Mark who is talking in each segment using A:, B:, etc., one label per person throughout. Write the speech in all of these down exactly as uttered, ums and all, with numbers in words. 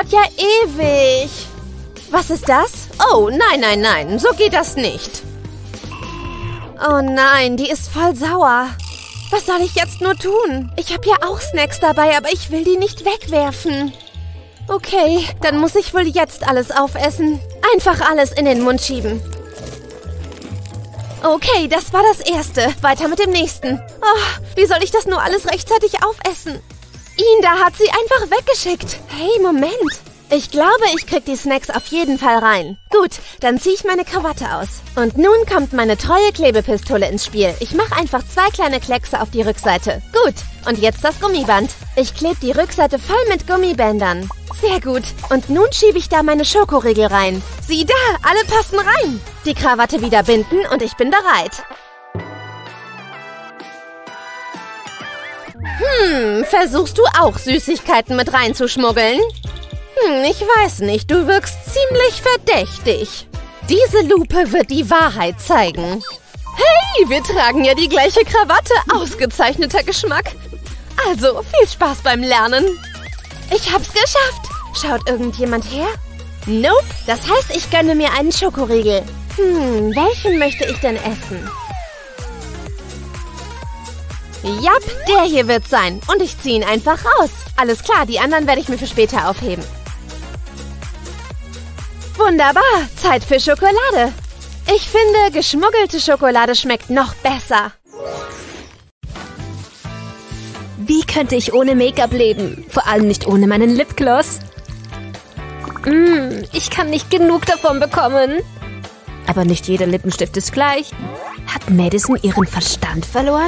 A: dauert ja ewig. Was ist das? Oh, nein, nein, nein. So geht das nicht. Oh nein, die ist voll sauer. Was soll ich jetzt nur tun? Ich habe ja auch Snacks dabei, aber ich will die nicht wegwerfen. Okay, dann muss ich wohl jetzt alles aufessen. Einfach alles in den Mund schieben. Okay, das war das Erste. Weiter mit dem Nächsten. Oh, wie soll ich das nur alles rechtzeitig aufessen? Ida hat sie einfach weggeschickt. Hey, Moment. Ich glaube, ich krieg die Snacks auf jeden Fall rein. Gut, dann ziehe ich meine Krawatte aus. Und nun kommt meine treue Klebepistole ins Spiel. Ich mache einfach zwei kleine Kleckse auf die Rückseite. Gut, und jetzt das Gummiband. Ich klebe die Rückseite voll mit Gummibändern. Sehr gut. Und nun schiebe ich da meine Schokoriegel rein. Sieh da, alle passen rein. Die Krawatte wieder binden und ich bin bereit. Hm, versuchst du auch Süßigkeiten mit reinzuschmuggeln? Hm, ich weiß nicht, du wirkst ziemlich verdächtig. Diese Lupe wird die Wahrheit zeigen. Hey, wir tragen ja die gleiche Krawatte. Ausgezeichneter Geschmack. Also, viel Spaß beim Lernen. Ich hab's geschafft. Schaut irgendjemand her? Nope, das heißt, ich gönne mir einen Schokoriegel. Hm, welchen möchte ich denn essen? Jap, der hier wird sein. Und ich ziehe ihn einfach raus. Alles klar, die anderen werde ich mir für später aufheben. Wunderbar, Zeit für Schokolade. Ich finde, geschmuggelte Schokolade schmeckt noch besser.
B: Wie könnte ich ohne Make-up leben? Vor allem nicht ohne meinen Lipgloss. Mm, ich kann nicht genug davon bekommen. Aber nicht jeder Lippenstift ist gleich. Hat Madison ihren Verstand verloren?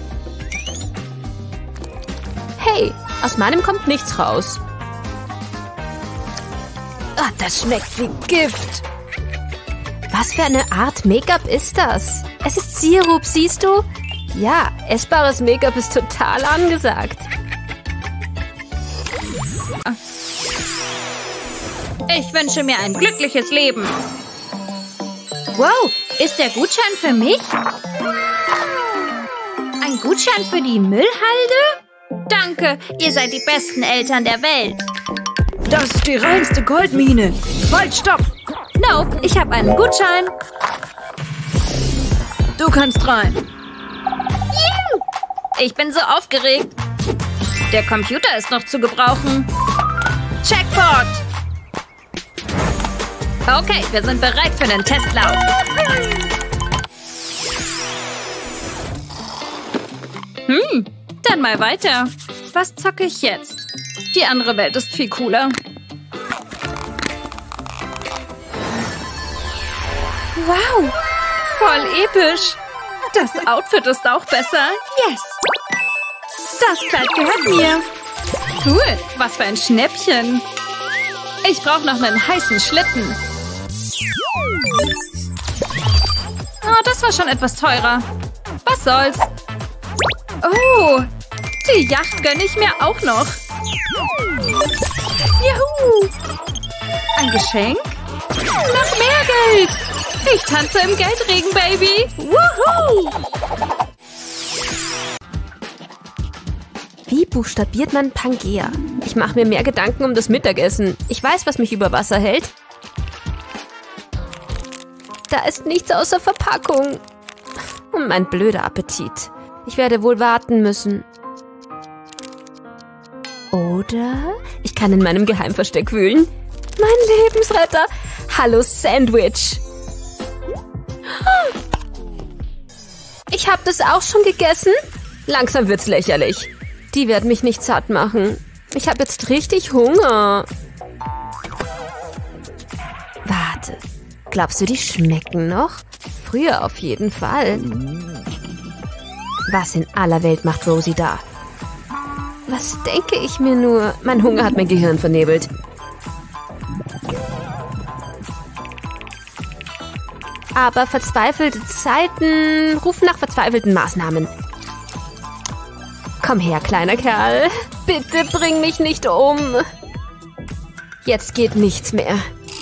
B: Hey, aus meinem kommt nichts raus. Oh, das schmeckt wie Gift. Was für eine Art Make-up ist das? Es ist Sirup, siehst du? Ja, essbares Make-up ist total angesagt.
C: Ich wünsche mir ein glückliches Leben. Wow, ist der Gutschein für mich? Ein Gutschein für die Müllhalde? Danke, ihr seid die besten Eltern der Welt.
D: Das ist die reinste Goldmine. Halt, stopp!
C: Nope, ich habe einen Gutschein.
D: Du kannst rein.
C: Juhu! Ich bin so aufgeregt. Der Computer ist noch zu gebrauchen. Checkpot! Okay, wir sind bereit für den Testlauf. Hm, dann mal weiter. Was zocke ich jetzt? Die andere Welt ist viel cooler. Wow, voll episch. Das Outfit ist auch besser. Yes. Das Kleid gehört mir. Cool, was für ein Schnäppchen. Ich brauche noch einen heißen Schlitten. Oh, das war schon etwas teurer. Was soll's? Oh, die Yacht gönne ich mir auch noch. Juhu! Ein Geschenk? Noch mehr Geld! Ich tanze im Geldregen, Baby! Wuhu!
B: Wie buchstabiert man Pangea? Ich mache mir mehr Gedanken um das Mittagessen. Ich weiß, was mich über Wasser hält. Da ist nichts außer Verpackung. Und mein blöder Appetit. Ich werde wohl warten müssen. Oder ich kann in meinem Geheimversteck wühlen. Mein Lebensretter. Hallo Sandwich. Ich habe das auch schon gegessen. Langsam wird's lächerlich. Die werden mich nicht satt machen. Ich habe jetzt richtig Hunger. Warte. Glaubst du, die schmecken noch? Früher auf jeden Fall. Was in aller Welt macht Rosie da? Was denke ich mir nur? Mein Hunger hat mein Gehirn vernebelt. Aber verzweifelte Zeiten rufen nach verzweifelten Maßnahmen. Komm her, kleiner Kerl. Bitte bring mich nicht um. Jetzt geht nichts mehr.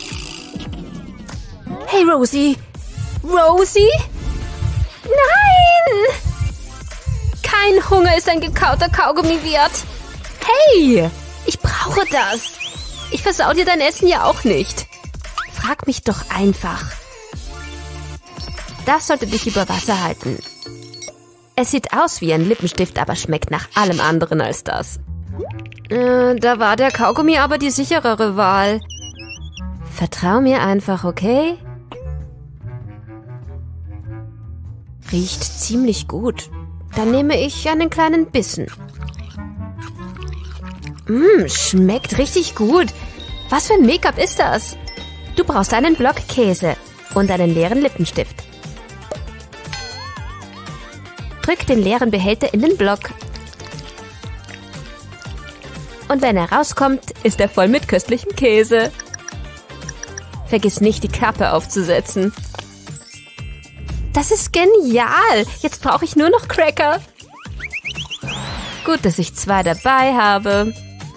B: Hey, Rosie. Rosie? Nein! Kein Hunger ist ein gekauter Kaugummi wert. Hey, ich brauche das. Ich Ich versau dir dein Essen ja auch nicht. Frag mich doch einfach. Das sollte dich über Wasser halten. Es sieht aus wie ein Lippenstift, aber schmeckt nach allem anderen als das. Äh, da war der Kaugummi aber die sicherere Wahl. Vertrau mir einfach, okay? Riecht ziemlich gut. Dann nehme ich einen kleinen Bissen. Mmm, schmeckt richtig gut. Was für ein Make-up ist das? Du brauchst einen Block Käse und einen leeren Lippenstift. Drück den leeren Behälter in den Block. Und wenn er rauskommt, ist er voll mit köstlichem Käse. Vergiss nicht, die Kappe aufzusetzen. Das ist genial. Jetzt brauche ich nur noch Cracker. Gut, dass ich zwei dabei habe.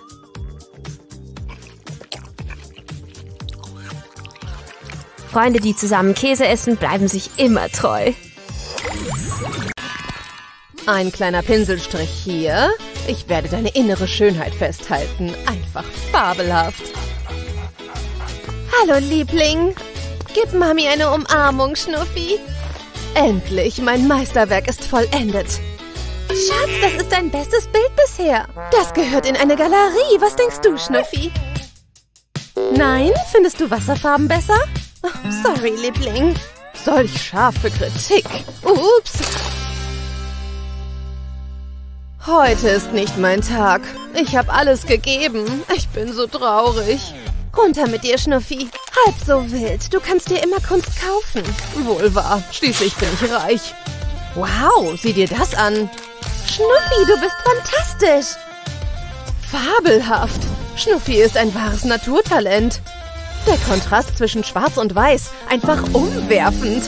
B: Freunde, die zusammen Käse essen, bleiben sich immer treu.
A: Ein kleiner Pinselstrich hier. Ich werde deine innere Schönheit festhalten. Einfach fabelhaft. Hallo, Liebling. Gib Mami eine Umarmung, Schnuffi. Endlich, mein Meisterwerk ist vollendet. Schatz, das ist dein bestes Bild bisher. Das gehört in eine Galerie. Was denkst du, Schnuffi? Nein? Findest du Wasserfarben besser? Oh, sorry, Liebling. Solch scharfe Kritik. Ups. Heute ist nicht mein Tag. Ich habe alles gegeben. Ich bin so traurig. Runter mit dir, Schnuffi. Halb so wild. Du kannst dir immer Kunst kaufen. Wohl wahr. Schließlich bin ich reich. Wow, sieh dir das an. Schnuffi, du bist fantastisch. Fabelhaft. Schnuffi ist ein wahres Naturtalent. Der Kontrast zwischen Schwarz und Weiß. Einfach umwerfend.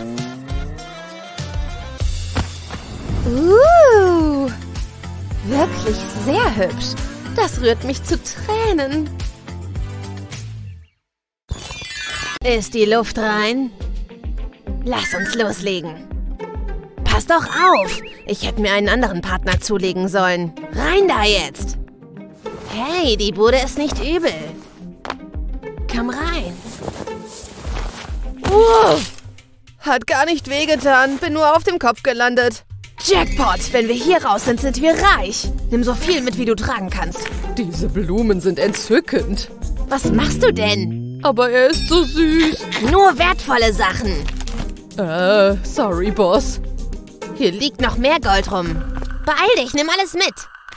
A: Uh, wirklich sehr hübsch. Das rührt mich zu Tränen. Ist die Luft rein? Lass uns loslegen. Pass doch auf! Ich hätte mir einen anderen Partner zulegen sollen. Rein da jetzt! Hey, die Bude ist nicht übel. Komm rein. Wow. Hat gar nicht wehgetan. Bin nur auf dem Kopf gelandet. Jackpot! Wenn wir hier raus sind, sind wir reich. Nimm so viel mit, wie du tragen kannst. Diese Blumen sind entzückend. Was machst du denn? Aber er ist so süß. Nur wertvolle Sachen. Äh, sorry, Boss. Hier liegt noch mehr Gold rum. Beeil dich, nimm alles mit.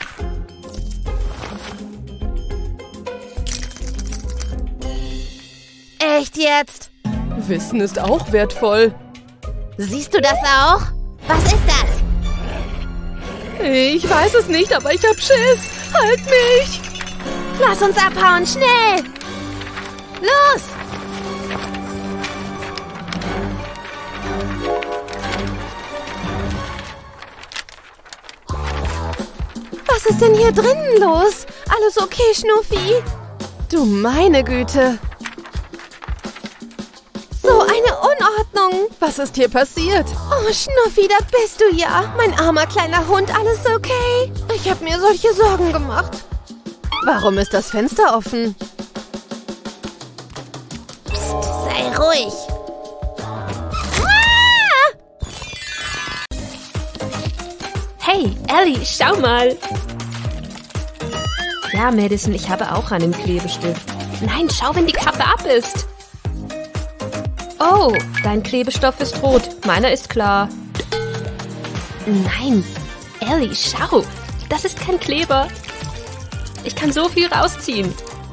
A: Echt jetzt? Wissen ist auch wertvoll. Siehst du das auch? Was ist das? Ich weiß es nicht, aber ich hab Schiss. Halt mich! Lass uns abhauen, schnell! Los! Was ist denn hier drinnen los? Alles okay, Schnuffi? Du meine Güte! So eine Unordnung! Was ist hier passiert? Oh, Schnuffi, da bist du ja! Mein armer kleiner Hund, alles okay? Ich habe mir solche Sorgen gemacht. Warum ist das Fenster offen? Sei ruhig. Ah!
B: Hey, Ellie, schau mal. Ja, Madison, ich habe auch einen Klebestift. Nein, schau, wenn die Kappe ab ist. Oh, dein Klebestoff ist rot. Meiner ist klar. Nein, Ellie, schau. Das ist kein Kleber. Ich kann so viel rausziehen.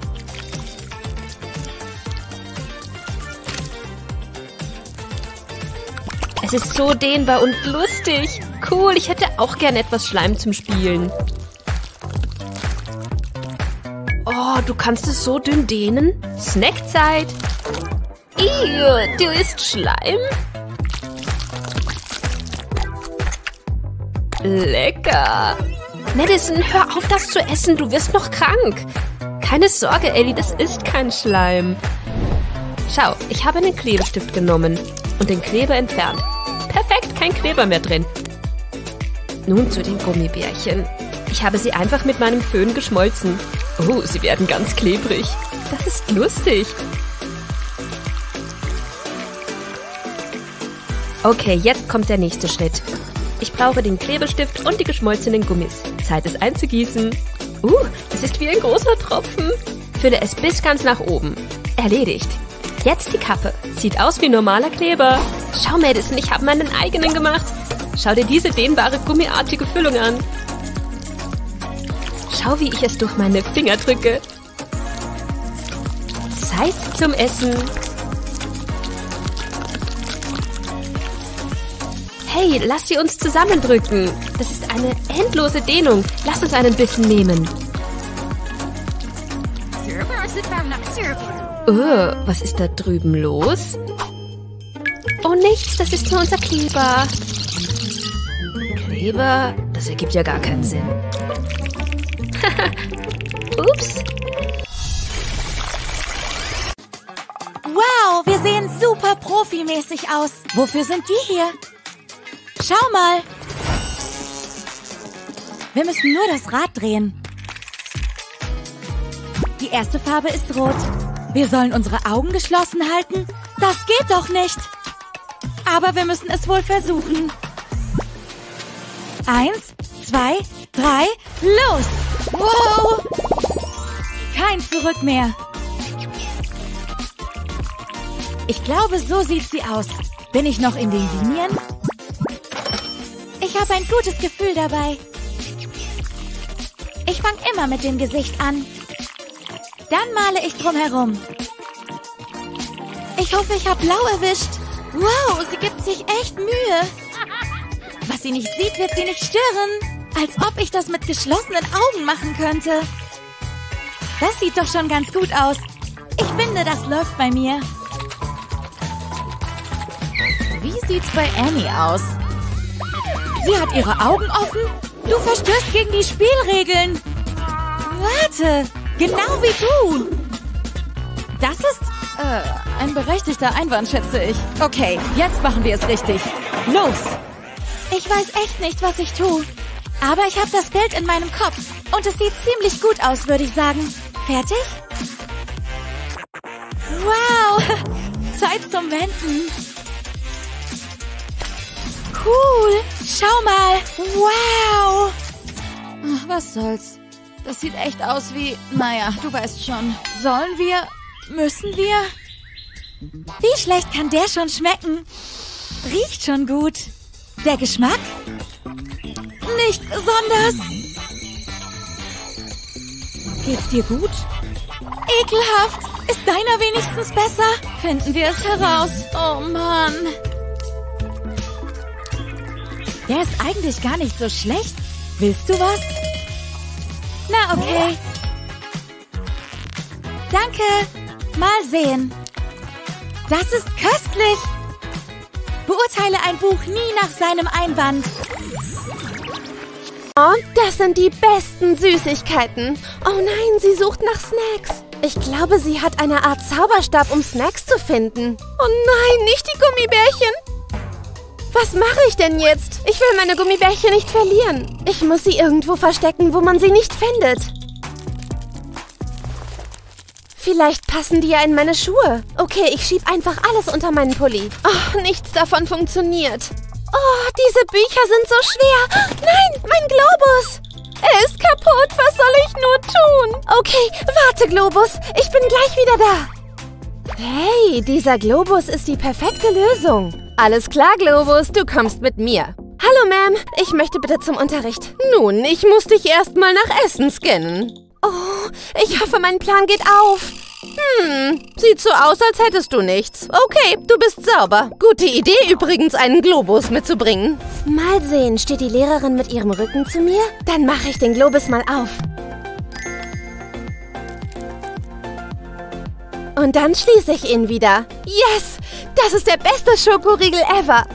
B: Es ist so dehnbar und lustig. Cool, ich hätte auch gern etwas Schleim zum Spielen. Oh, du kannst es so dünn dehnen? Snackzeit. Ew, du isst Schleim? Lecker. Madison, hör auf, das zu essen. Du wirst noch krank. Keine Sorge, Ellie, das ist kein Schleim. Schau, ich habe einen Klebestift genommen und den Kleber entfernt. Perfekt, kein Kleber mehr drin. Nun zu den Gummibärchen. Ich habe sie einfach mit meinem Föhn geschmolzen. Oh, sie werden ganz klebrig. Das ist lustig. Okay, jetzt kommt der nächste Schritt. Ich brauche den Klebestift und die geschmolzenen Gummis. Zeit, es einzugießen. Uh, es ist wie ein großer Tropfen. Fülle es bis ganz nach oben. Erledigt. Jetzt die Kappe. Sieht aus wie normaler Kleber. Schau, Madison, ich habe meinen eigenen gemacht. Schau dir diese dehnbare, gummiartige Füllung an. Schau, wie ich es durch meine Finger drücke. Zeit zum Essen. Hey, lass sie uns zusammendrücken. Das ist eine endlose Dehnung. Lass uns einen Bissen nehmen. Oh, was ist da drüben los? Oh, nichts, das ist nur unser Kleber. Kleber? Das ergibt ja gar keinen Sinn. Ups.
E: Wow, wir sehen super profimäßig aus. Wofür sind die hier? Schau mal. Wir müssen nur das Rad drehen. Die erste Farbe ist rot. Wir sollen unsere Augen geschlossen halten? Das geht doch nicht. Aber wir müssen es wohl versuchen. Eins, zwei, drei, los! Wow! Kein Zurück mehr. Ich glaube, so sieht sie aus. Bin ich noch in den Linien? Ich habe ein gutes Gefühl dabei. Ich fange immer mit dem Gesicht an. Dann male ich drumherum. Ich hoffe, ich habe blau erwischt. Wow, sie gibt sich echt Mühe. Was sie nicht sieht, wird sie nicht stören. Als ob ich das mit geschlossenen Augen machen könnte. Das sieht doch schon ganz gut aus. Ich finde, das läuft bei mir. Wie sieht's bei Annie aus? Sie hat ihre Augen offen. Du verstößt gegen die Spielregeln. Warte, genau wie du. Das ist äh, ein berechtigter Einwand, schätze ich. Okay, jetzt machen wir es richtig. Los! Ich weiß echt nicht, was ich tue. Aber ich habe das Bild in meinem Kopf. Und es sieht ziemlich gut aus, würde ich sagen. Fertig? Wow! Zeit zum Wenden. Cool! Schau mal! Wow! Ach, was soll's? Das sieht echt aus wie... Naja, du weißt schon. Sollen wir? Müssen wir? Wie schlecht kann der schon schmecken? Riecht schon gut. Der Geschmack? Nicht besonders. Geht's dir gut? Ekelhaft. Ist deiner wenigstens besser? Finden wir es heraus. Oh Mann. Der ist eigentlich gar nicht so schlecht. Willst du was? Na, okay. Danke. Mal sehen. Das ist köstlich. Beurteile ein Buch nie nach seinem Einband.
A: Oh, das sind die besten Süßigkeiten. Oh nein, sie sucht nach Snacks. Ich glaube, sie hat eine Art Zauberstab, um Snacks zu finden. Oh nein, nicht die Gummibärchen. Was mache ich denn jetzt? Ich will meine Gummibärchen nicht verlieren. Ich muss sie irgendwo verstecken, wo man sie nicht findet. Vielleicht passen die ja in meine Schuhe. Okay, ich schieb einfach alles unter meinen Pulli. Oh, nichts davon funktioniert. Oh, diese Bücher sind so schwer. Nein, mein Globus. Er ist kaputt. Was soll ich nur tun? Okay, warte, Globus. Ich bin gleich wieder da. Hey, dieser Globus ist die perfekte Lösung. Alles klar, Globus, du kommst mit mir. Hallo, Ma'am. Ich möchte bitte zum Unterricht. Nun, ich muss dich erstmal nach Essen scannen. Oh, ich hoffe, mein Plan geht auf. Hm, sieht so aus, als hättest du nichts. Okay, du bist sauber. Gute Idee übrigens, einen Globus mitzubringen. Mal sehen, steht die Lehrerin mit ihrem Rücken zu mir? Dann mache ich den Globus mal auf. Und dann schließe ich ihn wieder. Yes! Das ist der beste Schokoriegel ever.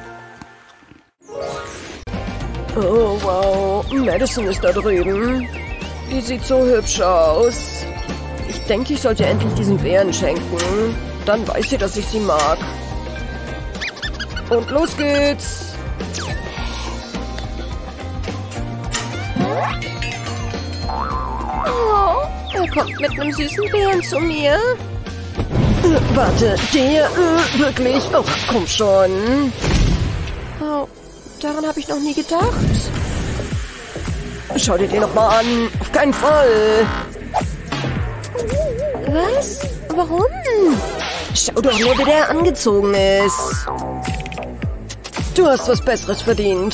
D: Oh, wow. Madison ist da drüben. Die sieht so hübsch aus. Ich denke, ich sollte endlich diesen Bären schenken. Dann weiß sie, dass ich sie mag. Und los geht's.
A: Oh, er kommt mit einem süßen Bären zu mir.
D: Äh, warte, der, äh, wirklich? Oh, komm schon.
A: Oh, daran habe ich noch nie gedacht.
D: Schau dir den noch mal an. Auf keinen Fall.
A: Was? Warum?
D: Schau doch nur, wie der angezogen ist. Du hast was Besseres verdient.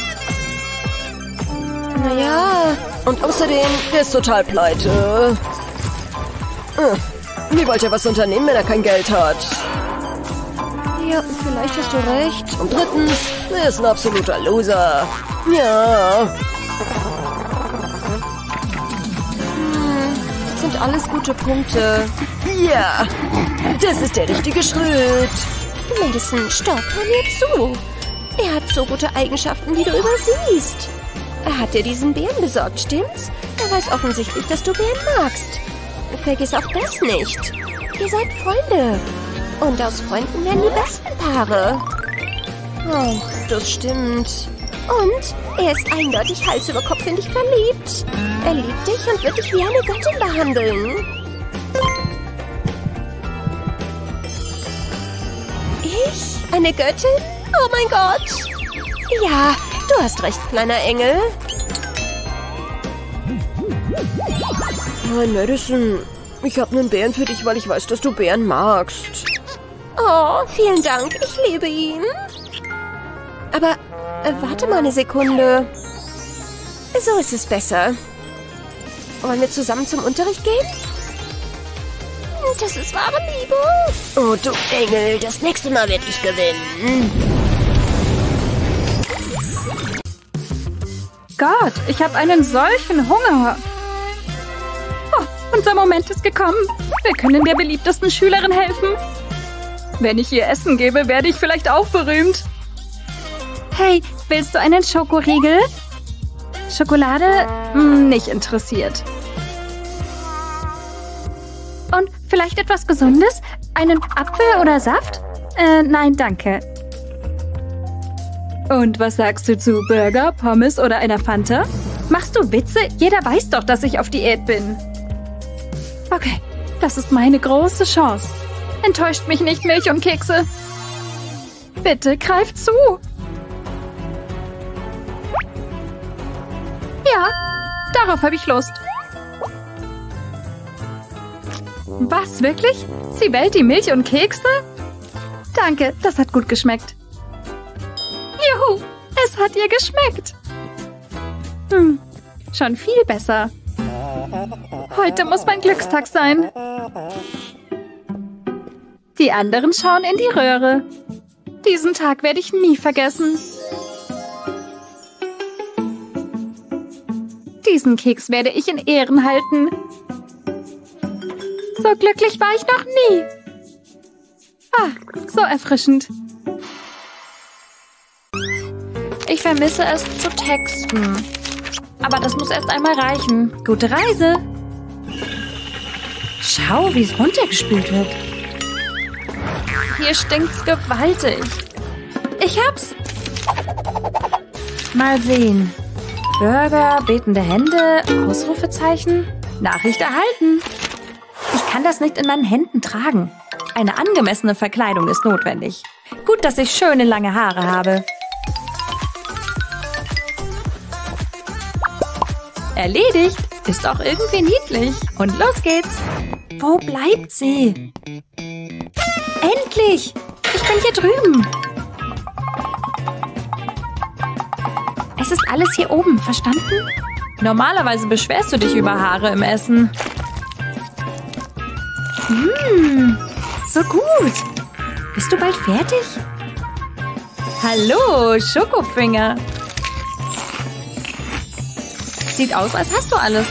A: Naja,
D: Und außerdem, der ist total pleite. Äh, Wie wollt ihr was unternehmen, wenn er kein Geld hat?
A: ja, vielleicht hast du recht.
D: Und drittens, er ist ein absoluter Loser. Ja.
A: Das sind alles gute Punkte.
D: Ja. Das ist der richtige Schritt.
A: Madison, stopp, hör mir zu. Er hat so gute Eigenschaften, wie du übersiehst. Er hat dir diesen Bären besorgt, stimmt's? Er weiß offensichtlich, dass du Bären magst. Vergiss auch das nicht. Ihr seid Freunde. Und aus Freunden werden die besten Paare. Oh, das stimmt. Und er ist eindeutig Hals über Kopf in dich verliebt. Er liebt dich und wird dich wie eine Göttin behandeln. Ich? Eine Göttin? Oh mein Gott. Ja, du hast recht, kleiner Engel.
D: Nein, Madison, ich habe einen Bären für dich, weil ich weiß, dass du Bären magst.
A: Oh, vielen Dank. Ich liebe ihn. Aber äh, warte mal eine Sekunde. So ist es besser. Wollen wir zusammen zum Unterricht gehen? Das ist wahre Liebe.
D: Oh, du Engel, das nächste Mal werde ich gewinnen.
C: Gott, ich habe einen solchen Hunger. Oh, unser Moment ist gekommen. Wir können der beliebtesten Schülerin helfen. Wenn ich ihr Essen gebe, werde ich vielleicht auch berühmt. Hey, willst du einen Schokoriegel? Schokolade? Hm, nicht interessiert. Und vielleicht etwas Gesundes? Einen Apfel oder Saft? Äh, nein, danke. Und was sagst du zu Burger, Pommes oder einer Fanta? Machst du Witze? Jeder weiß doch, dass ich auf Diät bin. Okay, das ist meine große Chance. Enttäuscht mich nicht, Milch und Kekse. Bitte, greif zu. Ja, darauf habe ich Lust. Was, wirklich? Sie wählt die Milch und Kekse? Danke, das hat gut geschmeckt. Juhu, es hat ihr geschmeckt. Hm, schon viel besser. Heute muss mein Glückstag sein. Die anderen schauen in die Röhre. Diesen Tag werde ich nie vergessen. Diesen Keks werde ich in Ehren halten. So glücklich war ich noch nie. Ah, so erfrischend. Ich vermisse es zu texten. Aber das muss erst einmal reichen. Gute Reise. Schau, wie es runtergespült wird. Hier stinkt's gewaltig. Ich hab's. Mal sehen. Burger, betende Hände, Ausrufezeichen, Nachricht erhalten. Ich kann das nicht in meinen Händen tragen. Eine angemessene Verkleidung ist notwendig. Gut, dass ich schöne lange Haare habe. Erledigt. Ist auch irgendwie niedlich. Und los geht's. Wo bleibt sie? Endlich! Ich bin hier drüben. Es ist alles hier oben, verstanden? Normalerweise beschwerst du dich über Haare im Essen. Hm, so gut. Bist du bald fertig? Hallo, Schokofinger. Sieht aus, als hast du alles.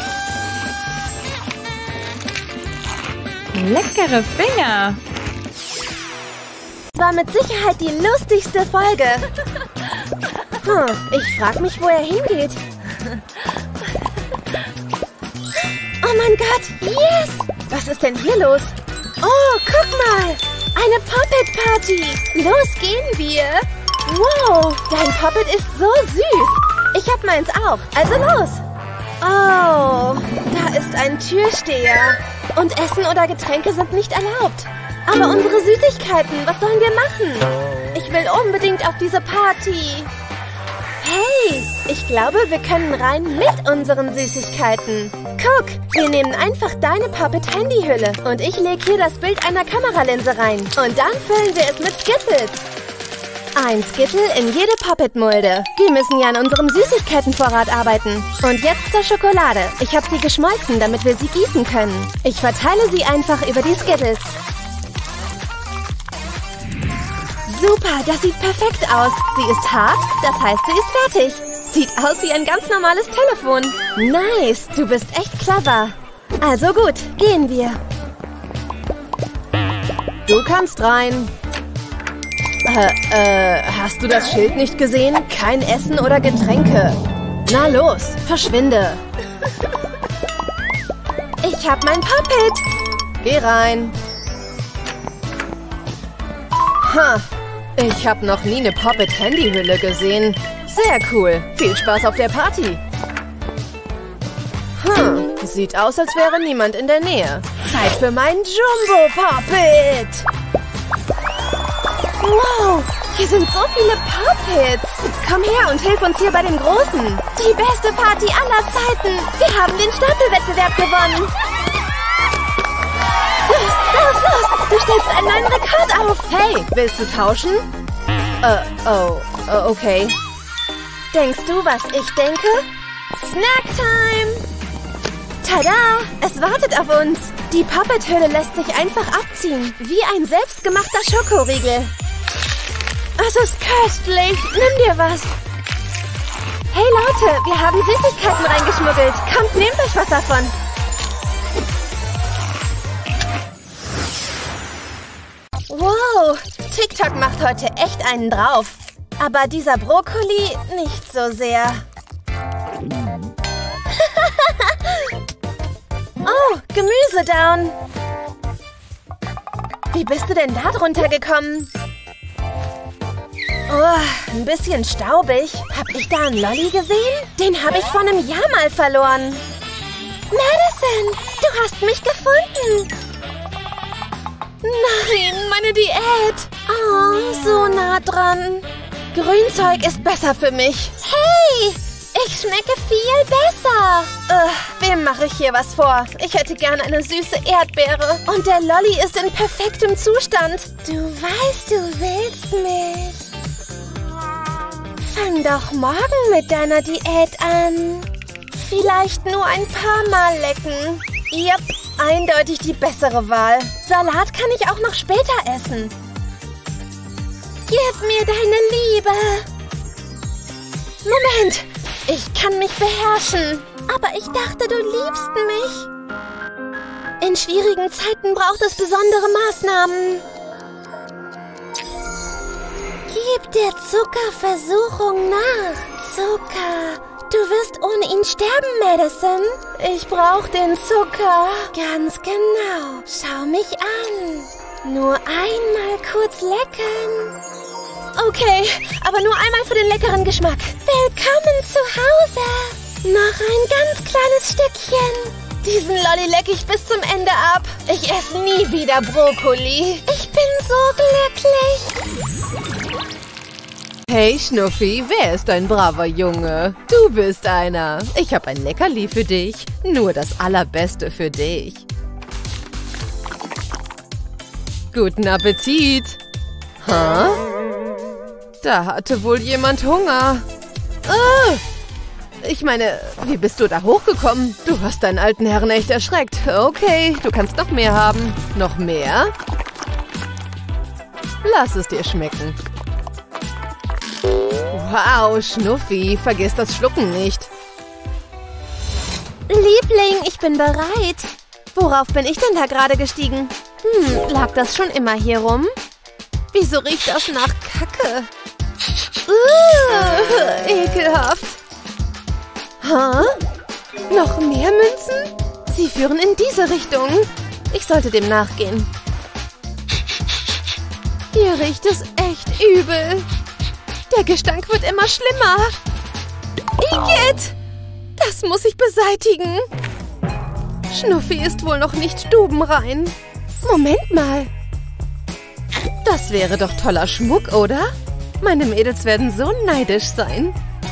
C: Leckere Finger.
A: Das war mit Sicherheit die lustigste Folge. Hm, ich frage mich, wo er hingeht. Oh mein Gott, yes! Was ist denn hier los? Oh, guck mal! Eine Puppet-Party! Los gehen wir! Wow, dein Puppet ist so süß! Ich hab meins auch, also los! Oh, da ist ein Türsteher. Und Essen oder Getränke sind nicht erlaubt. Aber unsere Süßigkeiten, was sollen wir machen? Ich will unbedingt auf diese Party. Hey, ich glaube, wir können rein mit unseren Süßigkeiten. Guck, wir nehmen einfach deine Puppet-Handyhülle und ich lege hier das Bild einer Kameralinse rein. Und dann füllen wir es mit Skittles. Ein Skittle in jede Puppet-Mulde. Wir müssen ja an unserem Süßigkeitenvorrat arbeiten. Und jetzt zur Schokolade. Ich habe sie geschmolzen, damit wir sie gießen können. Ich verteile sie einfach über die Skittles. Super, das sieht perfekt aus. Sie ist hart, das heißt, sie ist fertig. Sieht aus wie ein ganz normales Telefon. Nice, du bist echt clever. Also gut, gehen wir. Du kannst rein. Äh, äh, hast du das Schild nicht gesehen? Kein Essen oder Getränke. Na los, verschwinde. Ich hab mein Puppet. Geh rein. Ha, ich habe noch nie eine Puppet-Handyhülle gesehen. Sehr cool. Viel Spaß auf der Party. Hm, sieht aus, als wäre niemand in der Nähe. Zeit für mein Jumbo-Puppet. Wow, hier sind so viele Puppets. Komm her und hilf uns hier bei dem Großen. Die beste Party aller Zeiten. Wir haben den Stapelwettbewerb gewonnen. Los, los, los. Du stellst einen neuen Rekord auf. Hey, willst du tauschen? Äh, oh, uh, okay. Denkst du, was ich denke? Snacktime! Tada! Es wartet auf uns. Die Puppet-Hülle lässt sich einfach abziehen. Wie ein selbstgemachter Schokoriegel. Es ist köstlich. Nimm dir was. Hey Leute, wir haben Süßigkeiten reingeschmuggelt. Kommt, nehmt euch was davon. Wow, TikTok macht heute echt einen drauf. Aber dieser Brokkoli nicht so sehr. Oh, Gemüsedown. Wie bist du denn da drunter gekommen? Oh, ein bisschen staubig. Hab ich da einen Lolli gesehen? Den habe ich vor einem Jahr mal verloren. Madison, du hast mich gefunden. Nein, meine Diät. Oh, so nah dran. Grünzeug ist besser für mich. Hey, ich schmecke viel besser. Uh, wem mache ich hier was vor? Ich hätte gern eine süße Erdbeere. Und der Lolli ist in perfektem Zustand. Du weißt, du willst mich. Fang doch morgen mit deiner Diät an. Vielleicht nur ein paar Mal lecken. Yep, eindeutig die bessere Wahl. Salat kann ich auch noch später essen. Gib mir deine Liebe. Moment, ich kann mich beherrschen. Aber ich dachte, du liebst mich. In schwierigen Zeiten braucht es besondere Maßnahmen. Gib der Zuckerversuchung nach. Zucker. Du wirst ohne ihn sterben, Madison. Ich brauche den Zucker. Ganz genau. Schau mich an. Nur einmal kurz lecken. Okay, aber nur einmal für den leckeren Geschmack. Willkommen zu Hause. Noch ein ganz kleines Stückchen. Diesen Lolli lecke ich bis zum Ende ab. Ich esse nie wieder Brokkoli. Ich bin so glücklich.
F: Hey Schnuffi, wer ist ein braver Junge? Du bist einer. Ich habe ein Leckerli für dich. Nur das Allerbeste für dich. Guten Appetit. Hä? Da hatte wohl jemand Hunger. Ah! Ich meine, wie bist du da hochgekommen? Du hast deinen alten Herrn echt erschreckt. Okay, du kannst noch mehr haben. Noch mehr? Lass es dir schmecken. Wow, Schnuffi, vergiss das Schlucken nicht.
A: Liebling, ich bin bereit. Worauf bin ich denn da gerade gestiegen? Hm, lag das schon immer hier rum? Wieso riecht das nach Kacke? Uh, ekelhaft. Hä? Noch mehr Münzen? Sie führen in diese Richtung. Ich sollte dem nachgehen. Hier riecht es echt übel. Der Gestank wird immer schlimmer. Igitt! Das
F: Das muss ich beseitigen. Schnuffi ist wohl noch nicht stubenrein. Moment mal. Das wäre doch toller Schmuck, oder? Meine Mädels werden so neidisch sein.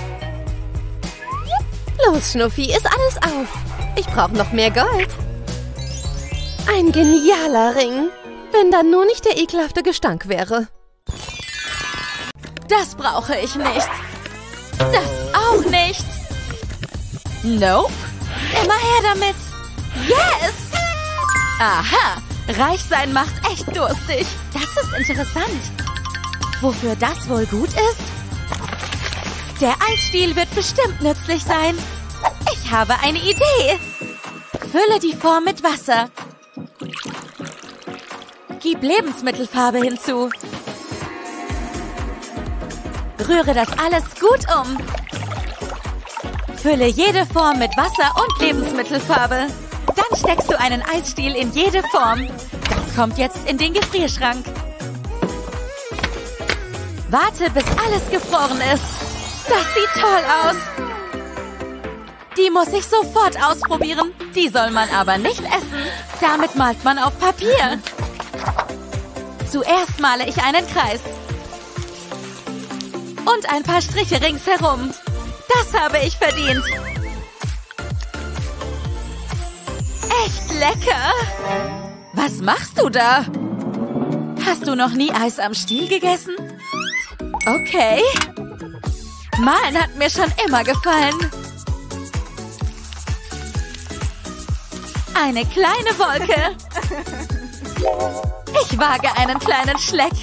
F: Los, Schnuffi, iss alles auf. Ich brauche noch mehr Gold. Ein genialer Ring. Wenn da nur nicht der ekelhafte Gestank wäre.
E: Das brauche ich nicht. Das auch nicht. Nope. Immer her damit. Yes! Aha. Reich sein macht echt durstig. Das ist interessant. Wofür das wohl gut ist? Der Eisstiel wird bestimmt nützlich sein. Ich habe eine Idee. Fülle die Form mit Wasser. Gib Lebensmittelfarbe hinzu. Rühre das alles gut um. Fülle jede Form mit Wasser und Lebensmittelfarbe. Dann steckst du einen Eisstiel in jede Form. Das kommt jetzt in den Gefrierschrank. Warte, bis alles gefroren ist. Das sieht toll aus. Die muss ich sofort ausprobieren. Die soll man aber nicht essen. Damit malt man auf Papier. Zuerst male ich einen Kreis. Und ein paar Striche ringsherum. Das habe ich verdient. Echt lecker. Was machst du da? Hast du noch nie Eis am Stiel gegessen? Okay. Malen hat mir schon immer gefallen. Eine kleine Wolke. Ich wage einen kleinen Schleck.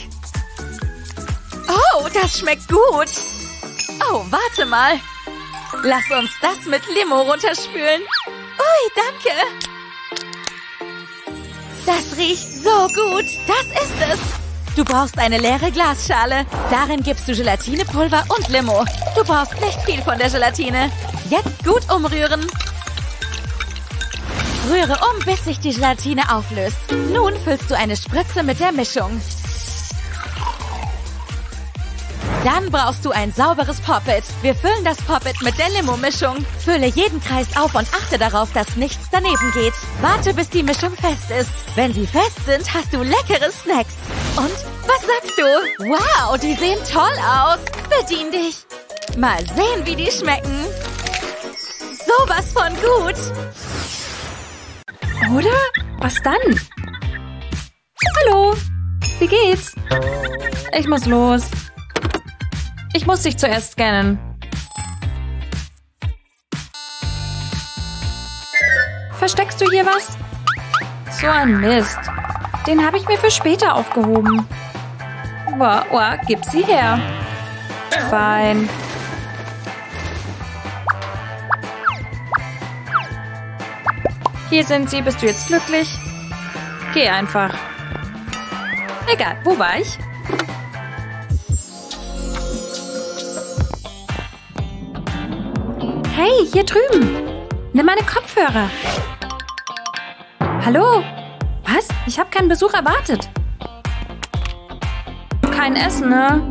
E: Oh, das schmeckt gut. Oh, warte mal. Lass uns das mit Limo runterspülen. Ui, danke. Das riecht so gut. Das ist es. Du brauchst eine leere Glasschale. Darin gibst du Gelatinepulver und Limo. Du brauchst nicht viel von der Gelatine. Jetzt gut umrühren. Rühre um, bis sich die Gelatine auflöst. Nun füllst du eine Spritze mit der Mischung. Dann brauchst du ein sauberes Poppet. Wir füllen das Poppet mit der Limo-Mischung. Fülle jeden Kreis auf und achte darauf, dass nichts daneben geht. Warte, bis die Mischung fest ist. Wenn sie fest sind, hast du leckere Snacks. Und, was sagst du? Wow, die sehen toll aus. Bedien dich. Mal sehen, wie die schmecken. Sowas von gut.
C: Oder? Was dann? Hallo? Wie geht's? Ich muss los. Ich muss dich zuerst scannen. Versteckst du hier was? So ein Mist. Den habe ich mir für später aufgehoben. Wow, wow, gib sie her. Fein. Hier sind sie. Bist du jetzt glücklich? Geh einfach. Egal, wo war ich? Hey, hier drüben. Nimm meine Kopfhörer. Hallo? Was? Ich habe keinen Besuch erwartet. Kein Essen, ne?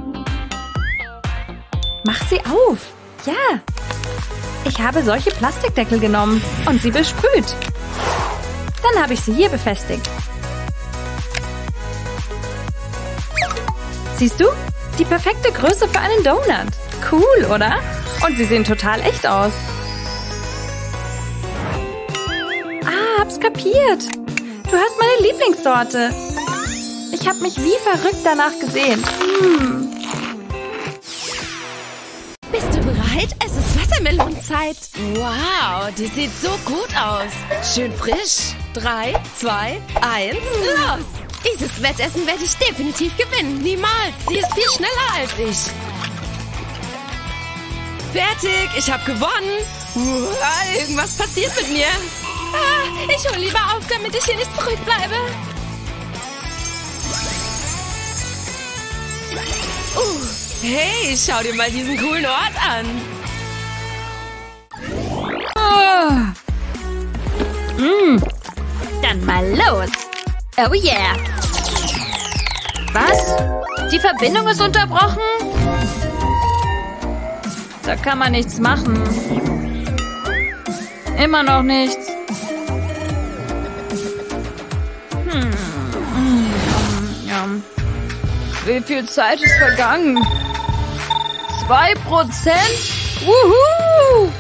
C: Mach sie auf. Ja. Ich habe solche Plastikdeckel genommen und sie besprüht. Dann habe ich sie hier befestigt. Siehst du? Die perfekte Größe für einen Donut. Cool, oder? Und sie sehen total echt aus. Ah, hab's kapiert. Du hast meine Lieblingssorte. Ich habe mich wie verrückt danach gesehnt. Hm.
A: Bist du bereit? Es ist Wassermelonenzeit. Wow, die sieht so gut aus. Schön frisch. Drei, zwei, eins, los! Dieses Wettessen werde ich definitiv gewinnen. Niemals. Sie ist viel schneller als ich. Fertig, ich habe gewonnen. Uah, irgendwas passiert mit mir. Ah, ich hole lieber auf, damit ich hier nicht zurückbleibe. Uh, hey, schau dir mal diesen coolen Ort an.
C: Oh. Mm. Dann mal los. Oh yeah. Was? Die Verbindung ist unterbrochen? Da kann man nichts machen. Immer noch nichts. Hm. Ja. Wie viel Zeit ist vergangen? Zwei Prozent? Wuhu!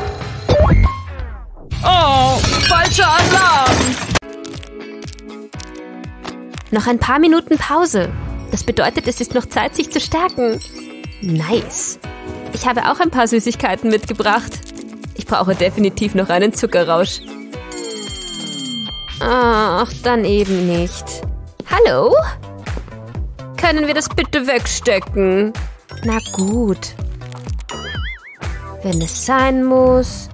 C: Oh, falscher Alarm.
B: Noch ein paar Minuten Pause. Das bedeutet, es ist noch Zeit, sich zu stärken. Nice. Ich habe auch ein paar Süßigkeiten mitgebracht. Ich brauche definitiv noch einen Zuckerrausch. Ach, dann eben nicht. Hallo? Können wir das bitte wegstecken? Na gut. Wenn es sein muss.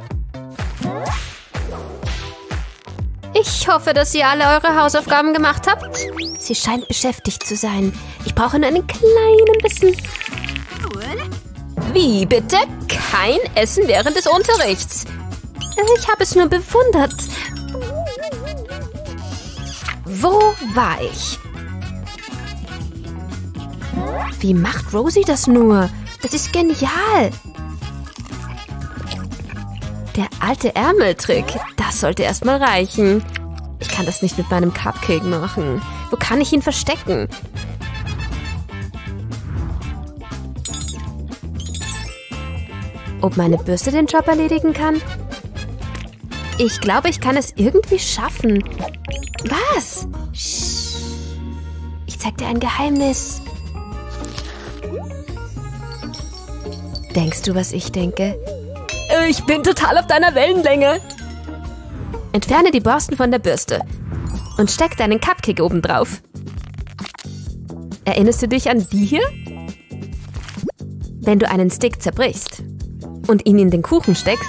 B: Ich hoffe, dass ihr alle eure Hausaufgaben gemacht habt. Sie scheint beschäftigt zu sein. Ich brauche nur einen kleinen bisschen. Wie bitte? Kein Essen während des Unterrichts. Ich habe es nur bewundert. Wo war ich? Wie macht Rosie das nur? Das ist genial. Der alte Ärmeltrick, das sollte erstmal reichen. Ich kann das nicht mit meinem Cupcake machen. Wo kann ich ihn verstecken? Ob meine Bürste den Job erledigen kann? Ich glaube, ich kann es irgendwie schaffen. Was? Ich zeig dir ein Geheimnis. Denkst du, was ich denke? Ich bin total auf deiner Wellenlänge. Entferne die Borsten von der Bürste und steck deinen Cupcake oben drauf. Erinnerst du dich an die hier? Wenn du einen Stick zerbrichst und ihn in den Kuchen steckst,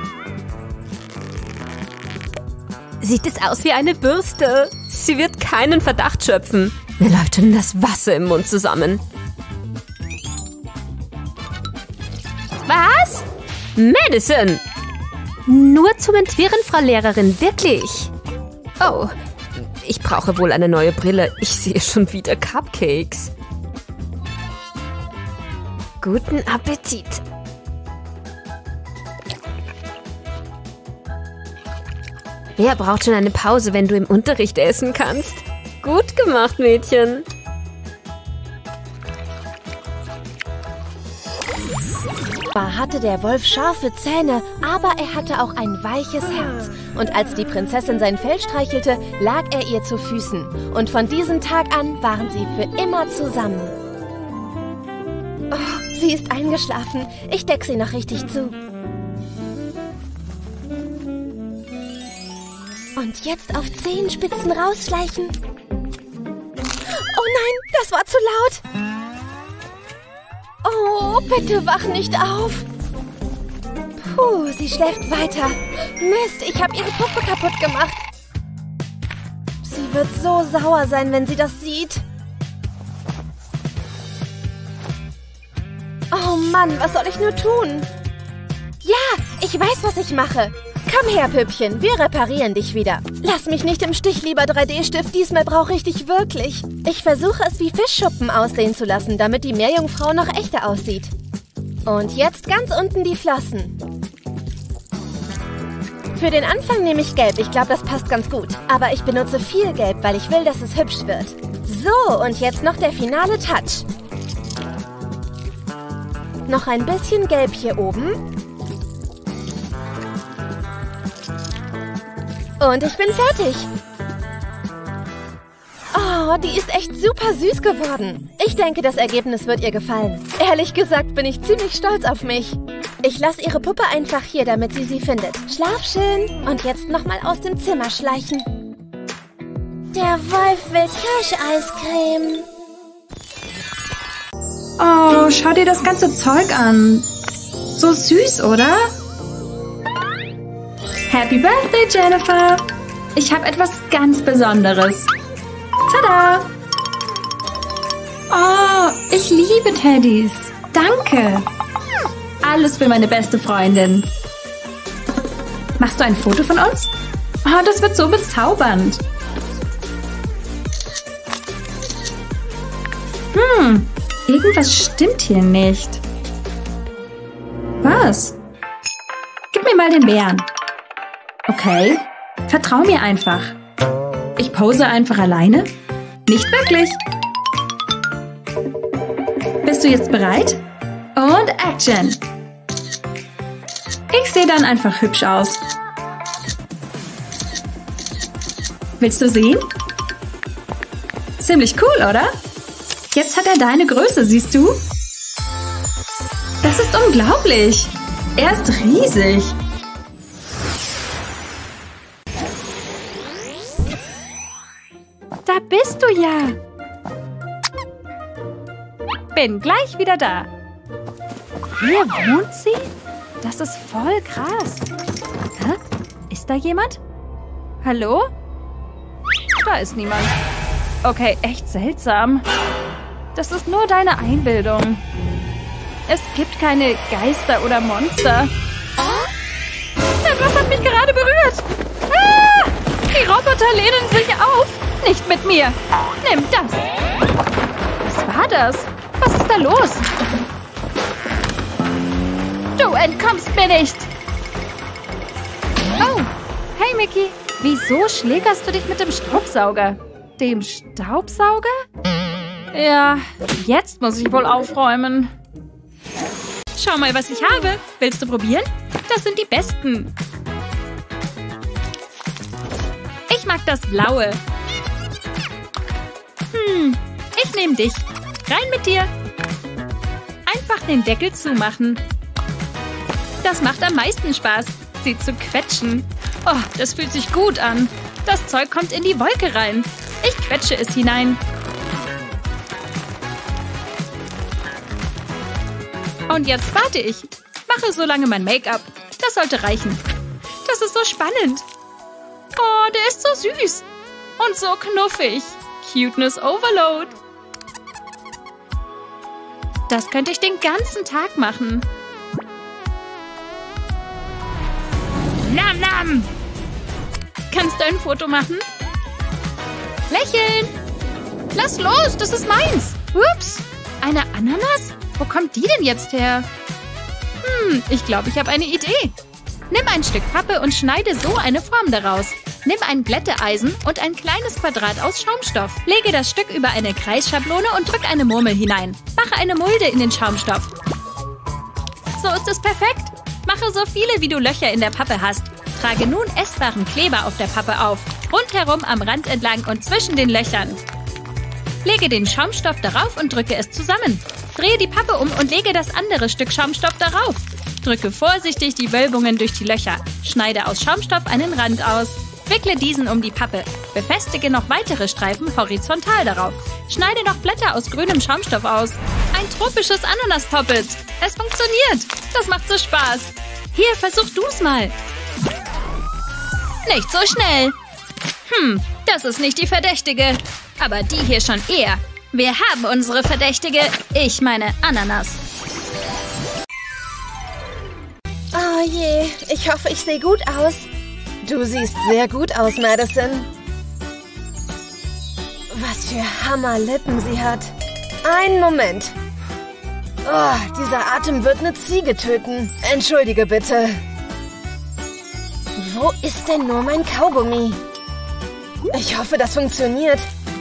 B: sieht es aus wie eine Bürste. Sie wird keinen Verdacht schöpfen. Mir läuft schon das Wasser im Mund zusammen. Was? Madison! Nur zum Entwirren, Frau Lehrerin, wirklich. Oh, ich brauche wohl eine neue Brille. Ich sehe schon wieder Cupcakes. Guten Appetit. Wer braucht schon eine Pause, wenn du im Unterricht essen kannst? Gut gemacht, Mädchen.
A: Zwar hatte der Wolf scharfe Zähne, aber er hatte auch ein weiches Herz. Und als die Prinzessin sein Fell streichelte, lag er ihr zu Füßen. Und von diesem Tag an waren sie für immer zusammen. Oh, sie ist eingeschlafen. Ich decke sie noch richtig zu. Und jetzt auf Zehenspitzen rausschleichen. Oh nein, das war zu laut. Oh, bitte wach nicht auf. Puh, sie schläft weiter. Mist, ich habe ihre Puppe kaputt gemacht. Sie wird so sauer sein, wenn sie das sieht. Oh Mann, was soll ich nur tun? Ja, ich weiß, was ich mache. Komm her, Püppchen, wir reparieren dich wieder. Lass mich nicht im Stich, lieber drei D-Stift. Diesmal brauche ich dich wirklich. Ich versuche es wie Fischschuppen aussehen zu lassen, damit die Meerjungfrau noch echter aussieht. Und jetzt ganz unten die Flossen. Für den Anfang nehme ich Gelb. Ich glaube, das passt ganz gut. Aber ich benutze viel Gelb, weil ich will, dass es hübsch wird. So, und jetzt noch der finale Touch. Noch ein bisschen Gelb hier oben. Und ich bin fertig. Oh, die ist echt super süß geworden. Ich denke, das Ergebnis wird ihr gefallen. Ehrlich gesagt bin ich ziemlich stolz auf mich. Ich lasse ihre Puppe einfach hier, damit sie sie findet. Schlaf schön. Und jetzt nochmal aus dem Zimmer schleichen. Der Wolf will Kirscheiscreme.
C: Oh, schau dir das ganze Zeug an. So süß, oder? Happy Birthday, Jennifer! Ich habe etwas ganz Besonderes. Tada! Oh, ich liebe Teddys. Danke. Alles für meine beste Freundin. Machst du ein Foto von uns? Oh, das wird so bezaubernd. Hm, irgendwas stimmt hier nicht. Was? Gib mir mal den Bären. Okay, vertrau mir einfach. Ich pose einfach alleine? Nicht wirklich. Bist du jetzt bereit? Und Action! Ich sehe dann einfach hübsch aus. Willst du sehen? Ziemlich cool, oder? Jetzt hat er deine Größe, siehst du? Das ist unglaublich. Er ist riesig. Da bist du ja. Bin gleich wieder da. Hier wohnt sie? Das ist voll krass. Hä? Ist da jemand? Hallo? Da ist niemand. Okay, echt seltsam. Das ist nur deine Einbildung. Es gibt keine Geister oder Monster. Etwas hat mich gerade berührt. Ah! Die Roboter lehnen sich auf. Nicht mit mir. Nimm das. Was war das? Was ist da los? Du entkommst mir nicht. Oh, hey Mickey. Wieso schlägerst du dich mit dem Staubsauger? Dem Staubsauger? Ja, jetzt muss ich wohl aufräumen. Schau mal, was ich habe. Willst du probieren? Das sind die besten. Ich mag das Blaue. Hm, ich nehme dich. Rein mit dir. Einfach den Deckel zumachen. Das macht am meisten Spaß, sie zu quetschen. Oh, das fühlt sich gut an. Das Zeug kommt in die Wolke rein. Ich quetsche es hinein. Und jetzt warte ich. Mache so lange mein Make-up. Das sollte reichen. Das ist so spannend. Oh, der ist so süß. Und so knuffig. Cuteness Overload. Das könnte ich den ganzen Tag machen. Nam, nam. Kannst du ein Foto machen? Lächeln. Lass los, das ist meins. Ups. Eine Ananas? Wo kommt die denn jetzt her? Hm, ich glaube, ich habe eine Idee. Nimm ein Stück Pappe und schneide so eine Form daraus. Nimm ein Glätteeisen und ein kleines Quadrat aus Schaumstoff. Lege das Stück über eine Kreisschablone und drück eine Murmel hinein. Mache eine Mulde in den Schaumstoff. So ist es perfekt. Mache so viele, wie du Löcher in der Pappe hast. Trage nun essbaren Kleber auf der Pappe auf. Rundherum am Rand entlang und zwischen den Löchern. Lege den Schaumstoff darauf und drücke es zusammen. Drehe die Pappe um und lege das andere Stück Schaumstoff darauf. Drücke vorsichtig die Wölbungen durch die Löcher. Schneide aus Schaumstoff einen Rand aus. Wickle diesen um die Pappe. Befestige noch weitere Streifen horizontal darauf. Schneide noch Blätter aus grünem Schaumstoff aus. Ein tropisches Ananas-Poppet. Es funktioniert. Das macht so Spaß. Hier, versuch du's mal. Nicht so schnell. Hm, das ist nicht die Verdächtige. Aber die hier schon eher. Wir haben unsere Verdächtige. Ich meine Ananas.
A: Oh je, ich hoffe, ich sehe gut aus.
F: Du siehst sehr gut aus, Madison.
A: Was für Hammerlippen sie hat.
F: Einen Moment. Oh, dieser Atem wird eine Ziege töten. Entschuldige bitte.
A: Wo ist denn nur mein Kaugummi?
F: Ich hoffe, das funktioniert.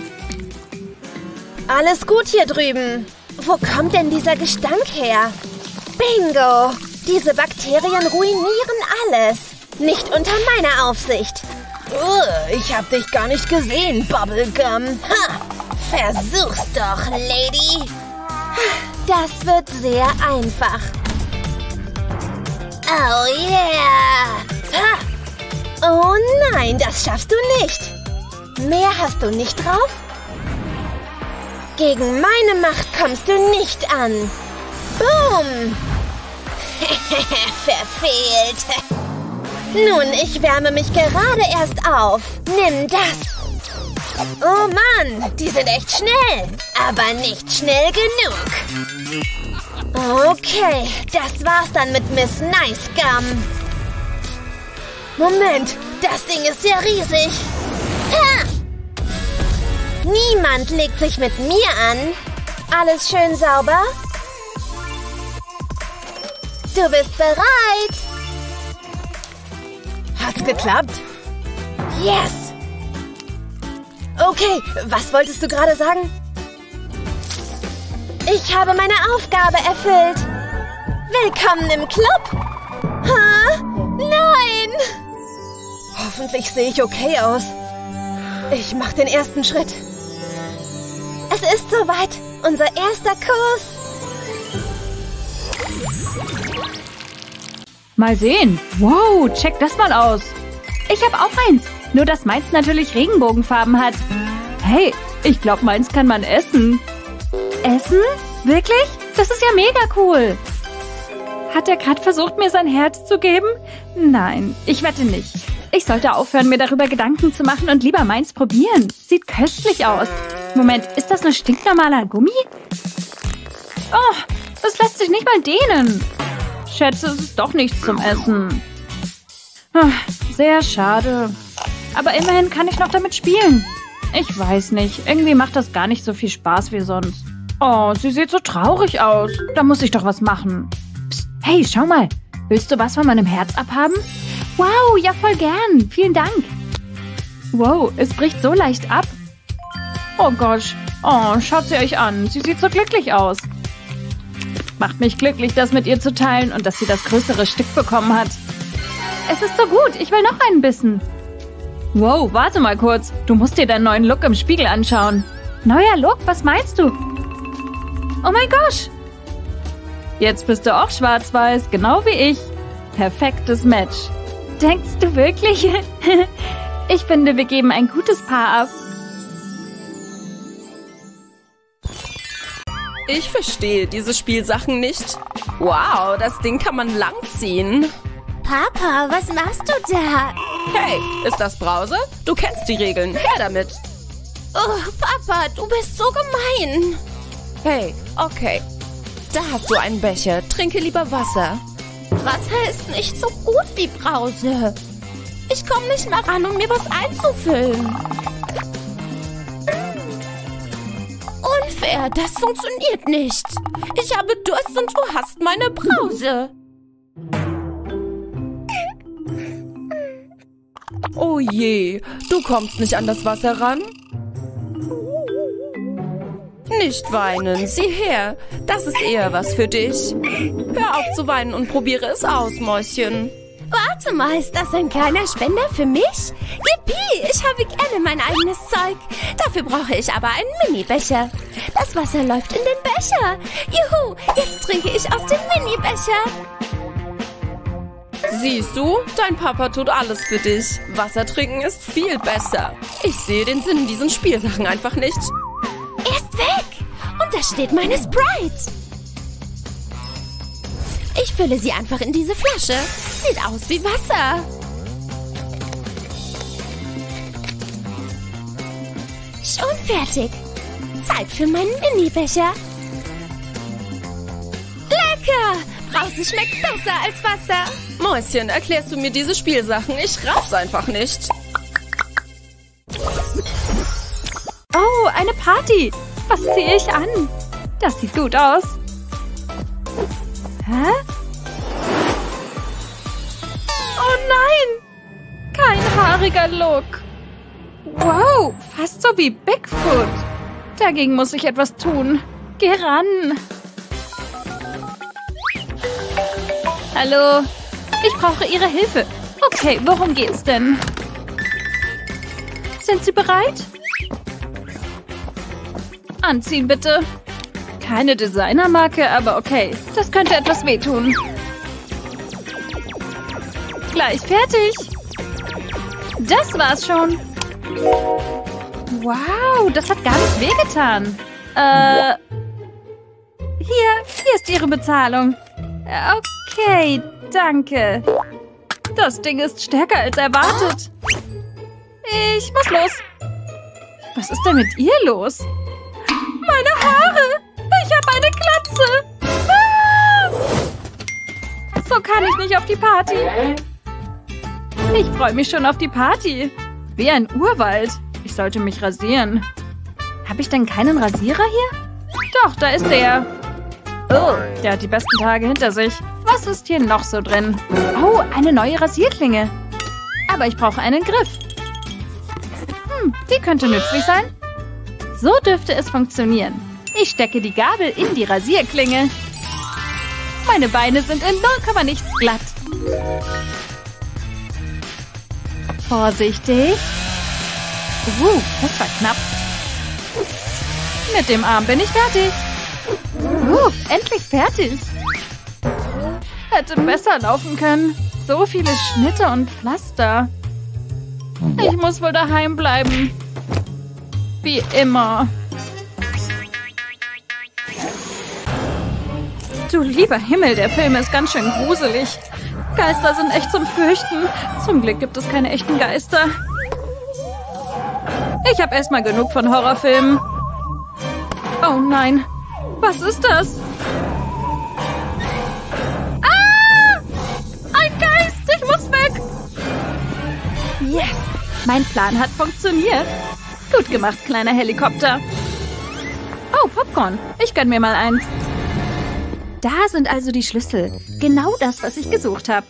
A: Alles gut hier drüben. Wo kommt denn dieser Gestank her? Bingo! Diese Bakterien ruinieren alles. Nicht unter meiner Aufsicht.
F: Uh, ich hab dich gar nicht gesehen, Bubblegum.
A: Ha! Versuch's doch, Lady. Das wird sehr einfach. Oh yeah! Ha! Oh nein, das schaffst du nicht. Mehr hast du nicht drauf? Gegen meine Macht kommst du nicht an. Boom! Verfehlt. Nun, ich wärme mich gerade erst auf. Nimm das. Oh Mann, die sind echt schnell. Aber nicht schnell genug. Okay, das war's dann mit Miss Nice Gum.
F: Moment,
A: das Ding ist ja riesig. Ha! Niemand legt sich mit mir an. Alles schön sauber? Du bist bereit.
F: Hat's geklappt?
A: Yes! Okay, was wolltest du gerade sagen? Ich habe meine Aufgabe erfüllt. Willkommen im Club. Ha? Nein!
F: Hoffentlich sehe ich okay aus. Ich mach den ersten Schritt.
A: Es ist soweit. Unser erster Kuss.
C: Mal sehen. Wow, check das mal aus. Ich habe auch eins. Nur, dass meins natürlich Regenbogenfarben hat. Hey, ich glaube, meins kann man essen. Essen? Wirklich? Das ist ja mega cool. Hat er gerade versucht, mir sein Herz zu geben? Nein, ich wette nicht. Ich sollte aufhören, mir darüber Gedanken zu machen und lieber meins probieren. Sieht köstlich aus. Moment, ist das ein stinknormaler Gummi? Oh, das lässt sich nicht mal dehnen. Schätze, es ist doch nichts zum Essen. Ach, sehr schade. Aber immerhin kann ich noch damit spielen. Ich weiß nicht, irgendwie macht das gar nicht so viel Spaß wie sonst. Oh, sie sieht so traurig aus. Da muss ich doch was machen. Psst, hey, schau mal. Willst du was von meinem Herz abhaben? Wow, ja voll gern. Vielen Dank. Wow, es bricht so leicht ab. Oh Gott. Oh, schaut sie euch an. Sie sieht so glücklich aus. Macht mich glücklich, das mit ihr zu teilen und dass sie das größere Stück bekommen hat. Es ist so gut. Ich will noch einen Bissen. Wow, warte mal kurz. Du musst dir deinen neuen Look im Spiegel anschauen. Neuer Look? Was meinst du? Oh mein Gott. Jetzt bist du auch schwarz-weiß, genau wie ich. Perfektes Match. Denkst du wirklich? Ich finde, wir geben ein gutes Paar ab.
G: Ich verstehe diese Spielsachen nicht. Wow, das Ding kann man langziehen.
A: Papa, was machst du da?
G: Hey, ist das Brause? Du kennst die Regeln. Her damit.
A: Oh, Papa, du bist so gemein.
G: Hey, okay. Da hast du einen Becher. Trinke lieber Wasser.
A: Wasser ist nicht so gut wie Brause. Ich komme nicht mal ran, um mir was einzufüllen. Unfair, das funktioniert nicht. Ich habe Durst und du hast meine Brause.
G: Oh je, du kommst nicht an das Wasser ran? Nicht weinen, sieh her. Das ist eher was für dich. Hör auf zu weinen und probiere es aus, Mäuschen.
A: Warte mal, ist das ein kleiner Spender für mich? Yippie, ich habe gerne mein eigenes Zeug. Dafür brauche ich aber einen Mini-Becher. Das Wasser läuft in den Becher. Juhu, jetzt trinke ich aus dem Mini-Becher.
G: Siehst du, dein Papa tut alles für dich. Wasser trinken ist viel besser. Ich sehe den Sinn in diesen Spielsachen einfach nicht.
A: Er ist weg. Und da steht meine Sprite. Ich fülle sie einfach in diese Flasche. Sieht aus wie Wasser. Schon fertig. Zeit für meinen Mini-Becher. Lecker! Brause schmeckt besser als Wasser.
G: Mäuschen, erklärst du mir diese Spielsachen? Ich raff's einfach nicht.
C: Oh, eine Party. Was ziehe ich an? Das sieht gut aus. Hä? Oh nein! Kein haariger Look. Wow, fast so wie Bigfoot. Dagegen muss ich etwas tun. Geh ran. Hallo? Ich brauche Ihre Hilfe. Okay, worum geht's denn? Sind Sie bereit? Anziehen, bitte. Keine Designermarke, aber okay. Das könnte etwas wehtun. Gleich fertig. Das war's schon. Wow, das hat gar nicht wehgetan. Äh, hier, hier ist Ihre Bezahlung. Okay, danke. Das Ding ist stärker als erwartet. Ich muss los. Was ist denn mit ihr los? Meine Haare! Ich habe eine Glatze! Ah! So kann ich nicht auf die Party. Ich freue mich schon auf die Party. Wie ein Urwald. Ich sollte mich rasieren. Habe ich denn keinen Rasierer hier? Doch, da ist der. Oh, der hat die besten Tage hinter sich. Was ist hier noch so drin? Oh, eine neue Rasierklinge. Aber ich brauche einen Griff. Hm, die könnte nützlich sein. So dürfte es funktionieren. Ich stecke die Gabel in die Rasierklinge. Meine Beine sind in null nichts glatt. Vorsichtig. Uh, das war knapp. Mit dem Arm bin ich fertig. Uh, endlich fertig. Hätte besser laufen können. So viele Schnitte und Pflaster. Ich muss wohl daheim bleiben. Wie immer. Du lieber Himmel, der Film ist ganz schön gruselig. Geister sind echt zum Fürchten. Zum Glück gibt es keine echten Geister. Ich habe erstmal genug von Horrorfilmen. Oh nein. Was ist das? Ah! Ein Geist! Ich muss weg! Yes! Mein Plan hat funktioniert. Gut gemacht, kleiner Helikopter. Oh, Popcorn. Ich gönn mir mal eins. Da sind also die Schlüssel. Genau das, was ich gesucht habe.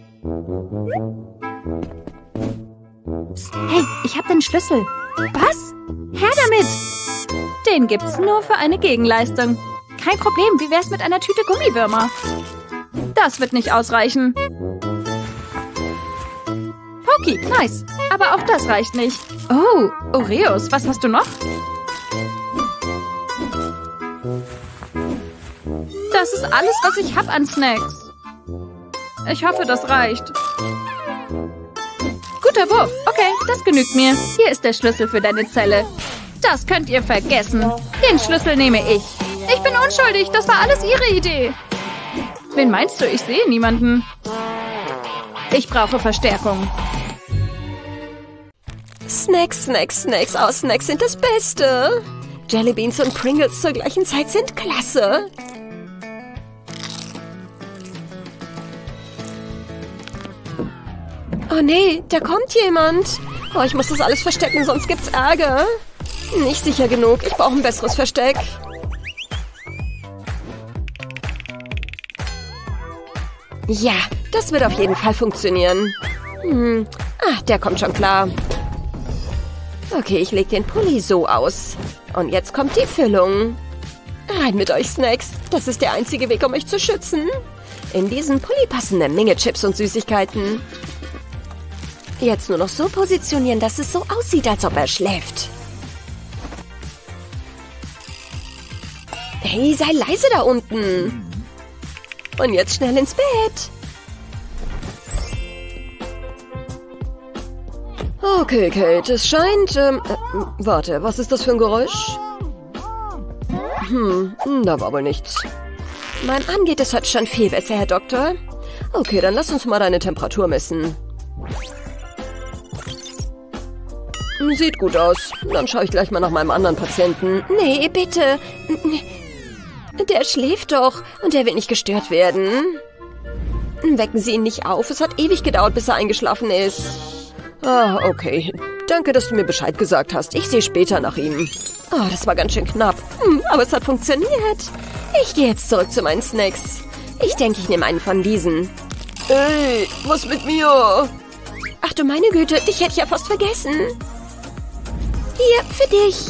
C: Hey, ich habe den Schlüssel. Was? Her damit! Den gibt's nur für eine Gegenleistung. Kein Problem, wie wär's mit einer Tüte Gummiwürmer? Das wird nicht ausreichen. Pokey, nice. Aber auch das reicht nicht. Oh, Oreos, was hast du noch? Das ist alles, was ich habe an Snacks. Ich hoffe, das reicht. Guter Wurf. Okay, das genügt mir. Hier ist der Schlüssel für deine Zelle. Das könnt ihr vergessen. Den Schlüssel nehme ich. Ich bin unschuldig. Das war alles ihre Idee. Wen meinst du? Ich sehe niemanden. Ich brauche Verstärkung.
D: Snacks, Snacks, Snacks. Oh, Snacks sind das Beste. Jellybeans und Pringles zur gleichen Zeit sind klasse. Oh nee, da kommt jemand. Oh, ich muss das alles verstecken, sonst gibt's Ärger. Nicht sicher genug. Ich brauche ein besseres Versteck. Ja, das wird auf jeden Fall funktionieren. Hm. Ah, der kommt schon klar. Okay, ich lege den Pulli so aus. Und jetzt kommt die Füllung. Rein mit euch, Snacks. Das ist der einzige Weg, um euch zu schützen. In diesen Pulli passen eine Menge Chips und Süßigkeiten. Jetzt nur noch so positionieren, dass es so aussieht, als ob er schläft. Hey, sei leise da unten. Und jetzt schnell ins Bett. Okay, Kate, es scheint... Ähm, äh, warte, was ist das für ein Geräusch? Hm, da war wohl nichts. Mein Arm geht es heute schon viel besser, Herr Doktor. Okay, dann lass uns mal deine Temperatur messen. Sieht gut aus. Dann schaue ich gleich mal nach meinem anderen Patienten. Nee, bitte. Der schläft doch und er will nicht gestört werden. Wecken Sie ihn nicht auf. Es hat ewig gedauert, bis er eingeschlafen ist. Ah, okay. Danke, dass du mir Bescheid gesagt hast. Ich sehe später nach ihm. Oh, das war ganz schön knapp. Hm, aber es hat funktioniert. Ich gehe jetzt zurück zu meinen Snacks. Ich denke, ich nehme einen von diesen. Ey, was mit mir? Ach du meine Güte, dich hätte ich ja fast vergessen. Hier, für dich.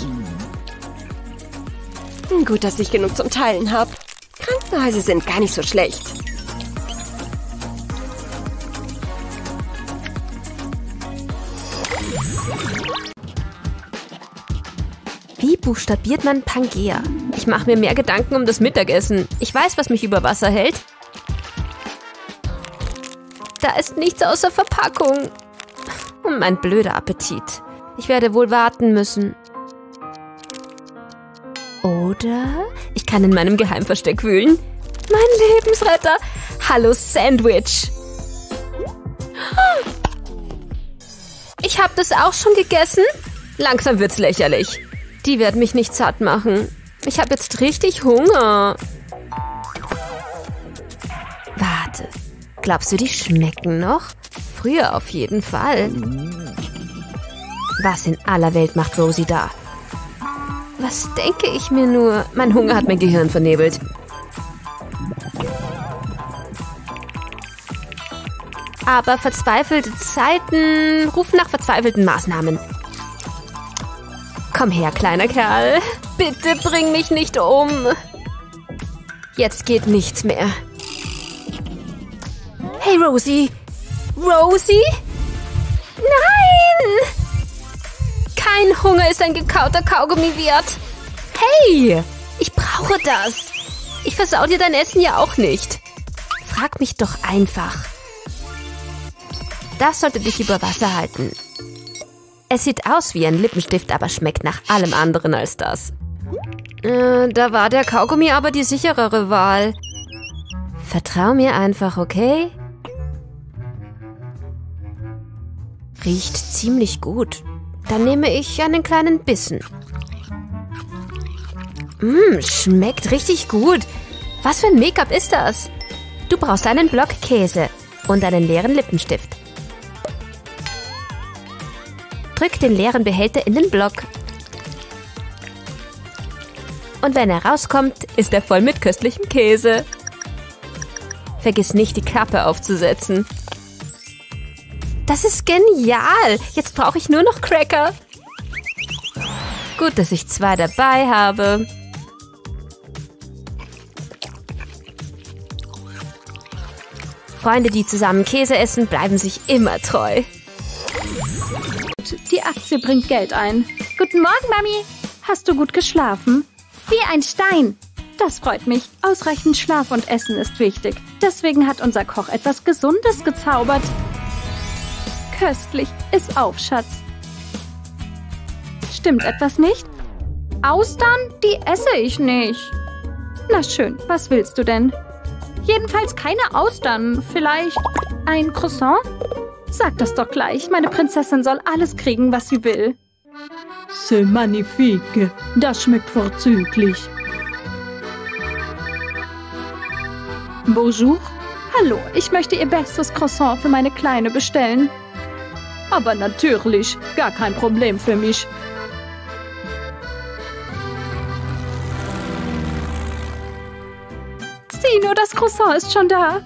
D: Gut, dass ich genug zum Teilen habe. Krankenhäuser sind gar nicht so schlecht.
B: Wie buchstabiert man Pangea? Ich mache mir mehr Gedanken um das Mittagessen. Ich weiß, was mich über Wasser hält. Da ist nichts außer Verpackung. Und mein blöder Appetit. Ich werde wohl warten müssen. Oder ich kann in meinem Geheimversteck wühlen. Mein Lebensretter. Hallo Sandwich. Ich habe das auch schon gegessen. Langsam wird's lächerlich. Die werden mich nicht satt machen. Ich habe jetzt richtig Hunger. Warte. Glaubst du, die schmecken noch? Früher auf jeden Fall. Was in aller Welt macht Rosie da? Was denke ich mir nur? Mein Hunger hat mein Gehirn vernebelt. Aber verzweifelte Zeiten rufen nach verzweifelten Maßnahmen. Komm her, kleiner Kerl. Bitte bring mich nicht um. Jetzt geht nichts mehr. Hey, Rosie. Rosie? Nein! Kein Hunger ist ein gekauter Kaugummi wert. Hey, ich brauche das. Ich versau dir dein Essen ja auch nicht. Frag mich doch einfach. Das sollte dich über Wasser halten. Es sieht aus wie ein Lippenstift, aber schmeckt nach allem anderen als das. Äh, da war der Kaugummi aber die sicherere Wahl. Vertrau mir einfach, okay? Riecht ziemlich gut. Dann nehme ich einen kleinen Bissen. Mmm, schmeckt richtig gut. Was für ein Make-up ist das? Du brauchst einen Block Käse und einen leeren Lippenstift. Drück den leeren Behälter in den Block. Und wenn er rauskommt, ist er voll mit köstlichem Käse. Vergiss nicht, die Kappe aufzusetzen. Das ist genial. Jetzt brauche ich nur noch Cracker. Gut, dass ich zwei dabei habe. Freunde, die zusammen Käse essen, bleiben sich immer treu.
C: Die Aktie bringt Geld ein. Guten Morgen, Mami. Hast du gut geschlafen? Wie ein Stein. Das freut mich. Ausreichend Schlaf und Essen ist wichtig. Deswegen hat unser Koch etwas Gesundes gezaubert. Köstlich. Iss auf, Schatz. Stimmt etwas nicht? Austern? Die esse ich nicht. Na schön, was willst du denn? Jedenfalls keine Austern. Vielleicht ein Croissant? Sag das doch gleich. Meine Prinzessin soll alles kriegen, was sie will. C'est magnifique. Das schmeckt vorzüglich. Bonjour. Hallo, ich möchte Ihr bestes Croissant für meine Kleine bestellen. Aber natürlich, gar kein Problem für mich. Sieh nur, das Croissant ist schon da.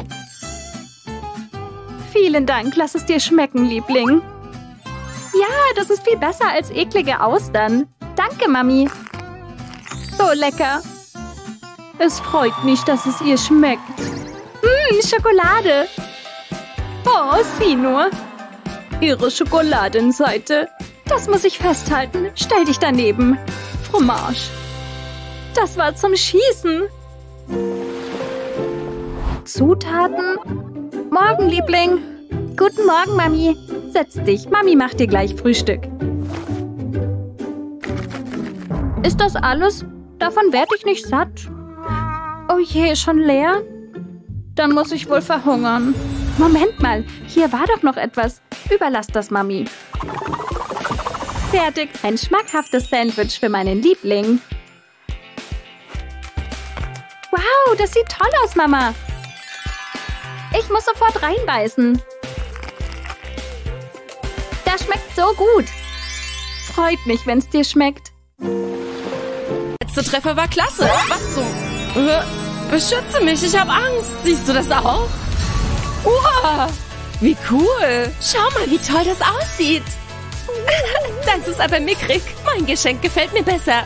C: Vielen Dank, lass es dir schmecken, Liebling. Ja, das ist viel besser als eklige Austern. Danke, Mami. So lecker. Es freut mich, dass es ihr schmeckt. Mmm, Schokolade. Oh, sieh nur. Ihre Schokoladenseite. Das muss ich festhalten. Stell dich daneben. Fromage. Das war zum Schießen. Zutaten? Morgen, Liebling. Guten Morgen, Mami. Setz dich. Mami macht dir gleich Frühstück. Ist das alles? Davon werde ich nicht satt. Oh je, schon leer? Dann muss ich wohl verhungern. Moment mal, hier war doch noch etwas. Überlass das, Mami. Fertig, ein schmackhaftes Sandwich für meinen Liebling. Wow, das sieht toll aus, Mama. Ich muss sofort reinbeißen. Das schmeckt so gut. Freut mich, wenn es dir schmeckt.
G: Der letzte Treffer war klasse. Was zum... Beschütze mich, ich habe Angst. Siehst du das auch? Uah, wie cool. Schau mal, wie toll das aussieht. Das ist aber mickrig. Mein Geschenk gefällt mir besser.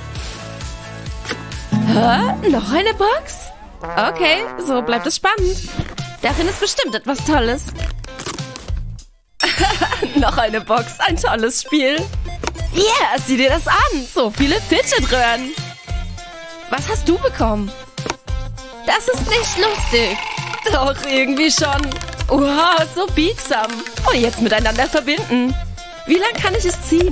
G: Hä? Noch eine Box? Okay, so bleibt es spannend. Darin ist bestimmt etwas Tolles. Noch eine Box, ein tolles Spiel. Yeah, sieh dir das an. So viele Fidget-Röhren. Was hast du bekommen? Das ist nicht lustig. Doch, irgendwie schon. Wow, so biegsam. Und jetzt miteinander verbinden. Wie lang kann ich es ziehen?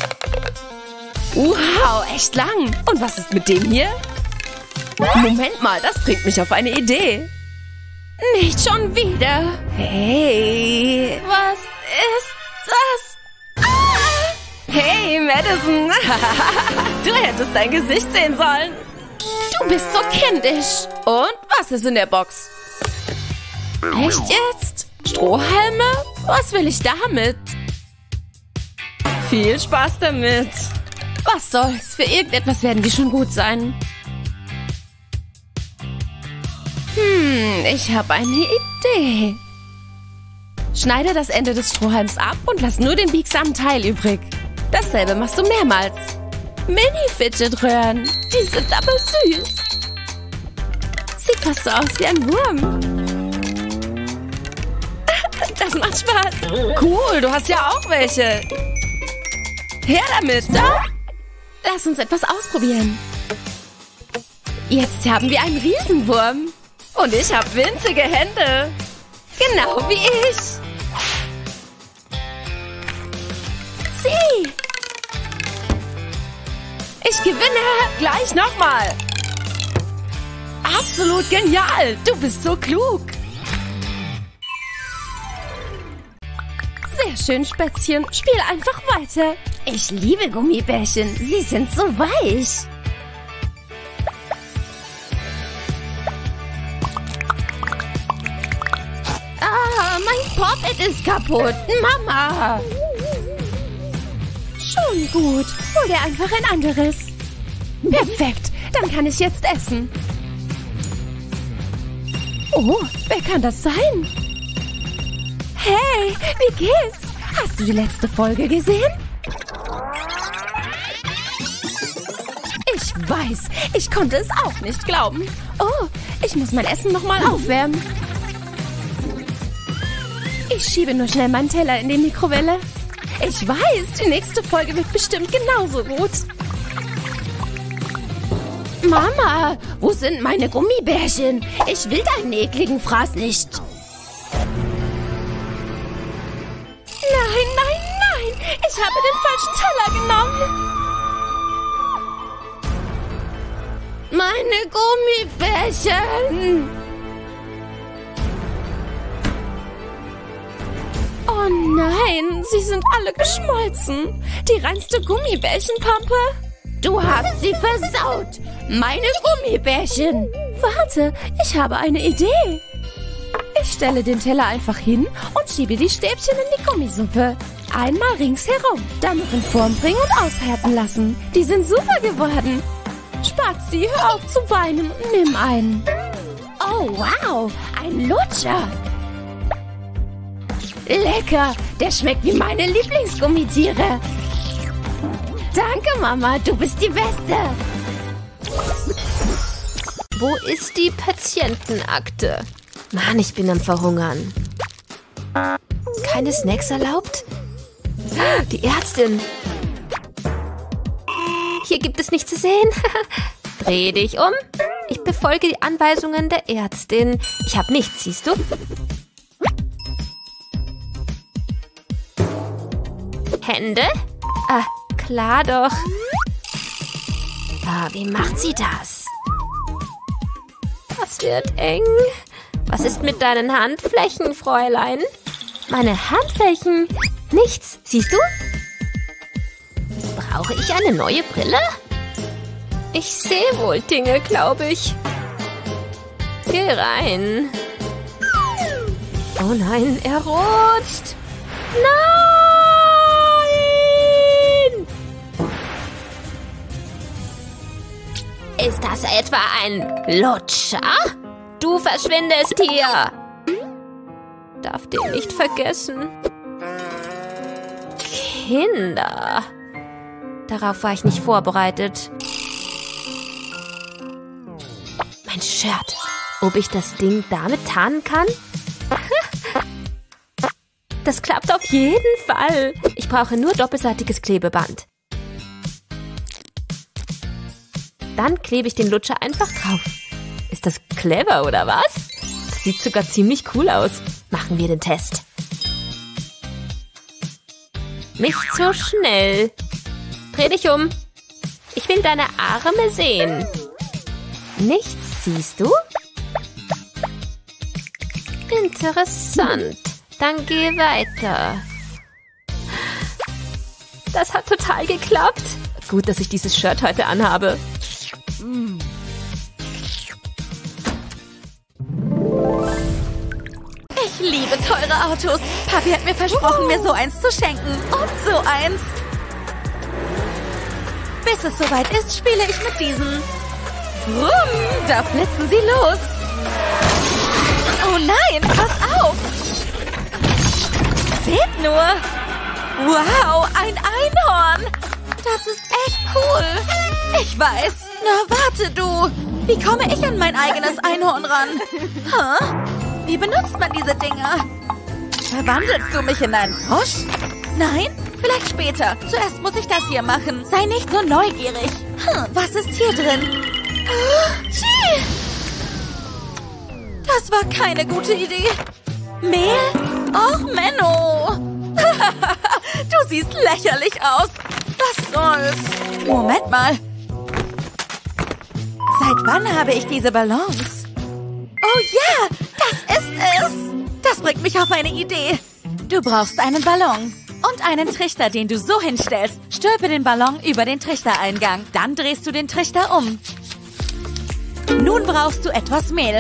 G: Wow, echt lang. Und was ist mit dem hier? Moment mal, das bringt mich auf eine Idee. Nicht schon wieder. Hey, was ist das? Ah! Hey, Madison. Du hättest dein Gesicht sehen sollen. Du bist so kindisch. Und was ist in der Box? Echt jetzt? Strohhalme? Was will ich damit? Viel Spaß damit. Was soll's? Für irgendetwas werden die schon gut sein. Hm, ich habe eine Idee. Schneide das Ende des Strohhalms ab und lass nur den biegsamen Teil übrig. Dasselbe machst du mehrmals. Mini-Fidget-Röhren. Die sind aber süß. Sieht fast so aus wie ein Wurm. Das macht Spaß. Cool, du hast ja auch welche. Her damit. Da. Lass uns etwas ausprobieren. Jetzt haben wir einen Riesenwurm. Und ich habe winzige Hände. Genau wie ich. Sieh. Ich gewinne. Gleich nochmal. Absolut genial. Du bist so klug. Sehr schön, Spätzchen. Spiel einfach weiter. Ich liebe Gummibärchen. Sie sind so weich. Ah, mein Pop-It ist kaputt. Mama. Schon gut. Hol dir einfach ein anderes. Perfekt. Dann kann ich jetzt essen. Oh, wer kann das sein? Hey, wie geht's? Hast du die letzte Folge gesehen? Ich weiß, ich konnte es auch nicht glauben. Oh, ich muss mein Essen nochmal aufwärmen. Ich schiebe nur schnell meinen Teller in die Mikrowelle. Ich weiß, die nächste Folge wird bestimmt genauso gut. Mama, wo sind meine Gummibärchen? Ich will deinen ekligen Fraß nicht. Nein, nein, nein! Ich habe den falschen Teller genommen! Meine Gummibärchen! Oh nein, sie sind alle geschmolzen. Die reinste Gummibärchenpampe. Du hast sie versaut! Meine Gummibärchen! Warte, ich habe eine Idee. Ich stelle den Teller einfach hin und schiebe die Stäbchen in die Gummisuppe. Einmal ringsherum. Dann noch in Form bringen und aushärten lassen. Die sind super geworden. Spazi, hör auf zu weinen und nimm einen. Oh, wow. Ein Lutscher. Lecker. Der schmeckt wie meine Lieblingsgummitiere. Danke, Mama. Du bist die Beste.
B: Wo ist die Patientenakte? Mann, ich bin am Verhungern. Keine Snacks erlaubt? Die Ärztin. Hier gibt es nichts zu sehen. Dreh dich um. Ich befolge die Anweisungen der Ärztin. Ich habe nichts, siehst du? Hände? Ah, klar doch. Ah, wie macht sie das? Das wird eng. Was ist mit deinen Handflächen, Fräulein? Meine Handflächen? Nichts, siehst du? Brauche ich eine neue Brille? Ich sehe wohl Dinge, glaube ich. Geh rein. Oh nein, er rutscht. Nein! Ist das etwa ein Lutscher? Du verschwindest hier. Darf den nicht vergessen. Kinder. Darauf war ich nicht vorbereitet. Mein Shirt. Ob ich das Ding damit tarnen kann? Das klappt auf jeden Fall. Ich brauche nur doppelseitiges Klebeband. Dann klebe ich den Lutscher einfach drauf. Ist das clever, oder was? Das sieht sogar ziemlich cool aus. Machen wir den Test. Nicht so schnell. Dreh dich um. Ich will deine Arme sehen. Nichts, siehst du? Interessant. Dann geh weiter. Das hat total geklappt. Gut, dass ich dieses Shirt heute anhabe.
E: Ich liebe teure Autos. Papi hat mir versprochen, uh. mir so eins zu schenken. Und so eins. Bis es soweit ist, spiele ich mit diesen. Rum, da flitzen sie los. Oh nein, pass auf. Seht nur! Wow, ein Einhorn! Das ist echt cool. Ich weiß. Na, warte du. Wie komme ich an mein eigenes Einhorn ran? Huh? Wie benutzt man diese Dinger? Verwandelst du mich in einen Frosch? Nein? Vielleicht später. Zuerst muss ich das hier machen. Sei nicht so neugierig. Hm, was ist hier drin? Oh, Gee. Das war keine gute Idee. Mehl? Och, Menno. Du siehst lächerlich aus. Was soll's? Moment mal. Seit wann habe ich diese Ballons? Oh ja, das ist es. Das bringt mich auf eine Idee. Du brauchst einen Ballon und einen Trichter, den du so hinstellst. Stülpe den Ballon über den Trichtereingang. Dann drehst du den Trichter um. Nun brauchst du etwas Mehl.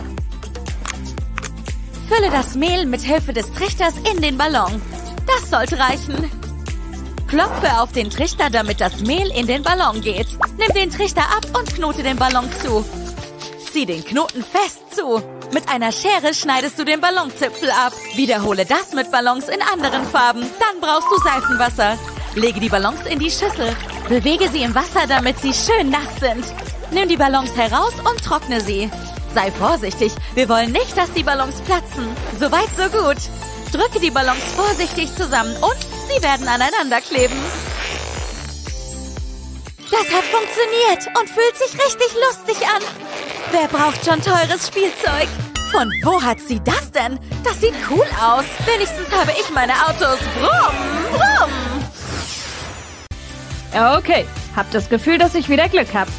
E: Fülle das Mehl mit Hilfe des Trichters in den Ballon. Das sollte reichen. Klopfe auf den Trichter, damit das Mehl in den Ballon geht. Nimm den Trichter ab und knote den Ballon zu. Zieh den Knoten fest zu. Mit einer Schere schneidest du den Ballonzipfel ab. Wiederhole das mit Ballons in anderen Farben. Dann brauchst du Seifenwasser. Lege die Ballons in die Schüssel. Bewege sie im Wasser, damit sie schön nass sind. Nimm die Ballons heraus und trockne sie. Sei vorsichtig. Wir wollen nicht, dass die Ballons platzen. Soweit, so gut. Drücke die Ballons vorsichtig zusammen und sie werden aneinander kleben. Das hat funktioniert und fühlt sich richtig lustig an. Wer braucht schon teures Spielzeug? Von wo hat sie das denn? Das sieht cool aus. Wenigstens habe ich meine Autos. Brumm, brumm.
C: Okay, hab das Gefühl, dass ich wieder Glück hab.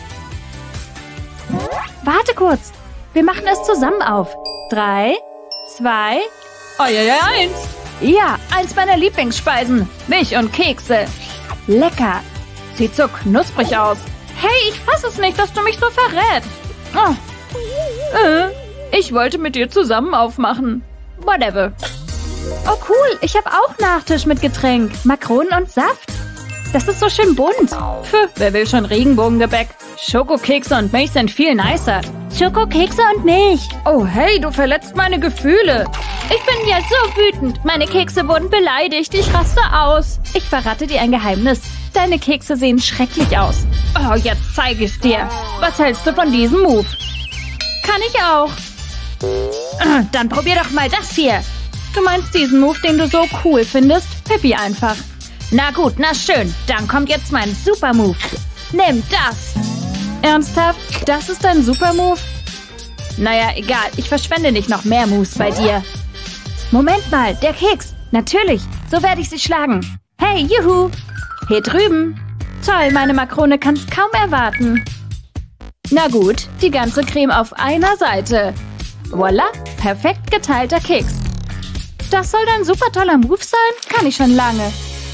C: Warte kurz. Wir machen es zusammen auf. Drei, zwei, oh ja, ja, eins. Ja, eins meiner Lieblingsspeisen. Milch und Kekse. Lecker. Sieht so knusprig aus. Hey, ich fasse es nicht, dass du mich so verrätst. Oh. Äh, ich wollte mit dir zusammen aufmachen. Whatever. Oh cool, ich habe auch Nachtisch mit Getränk. Makronen und Saft. Das ist so schön bunt. Pfff, wer will schon Regenbogengebäck? Schokokekse und Milch sind viel nicer. Schokokekse und Milch. Oh hey, du verletzt meine Gefühle. Ich bin jetzt so wütend. Meine Kekse wurden beleidigt. Ich raste aus. Ich verrate dir ein Geheimnis. Deine Kekse sehen schrecklich aus. Oh, jetzt zeige ich's dir. Was hältst du von diesem Move? Kann ich auch. Dann probier doch mal das hier. Du meinst diesen Move, den du so cool findest? Pippi einfach. Na gut, na schön. Dann kommt jetzt mein Super-Move. Nimm das. Ernsthaft? Das ist dein Super-Move? Naja, egal. Ich verschwende nicht noch mehr Moves bei dir. Moment mal, der Keks. Natürlich. So werde ich sie schlagen. Hey, juhu. Hier drüben. Toll, meine Makrone kann's kaum erwarten. Na gut, die ganze Creme auf einer Seite. Voila, perfekt geteilter Keks. Das soll dein super toller Move sein? Kann ich schon lange.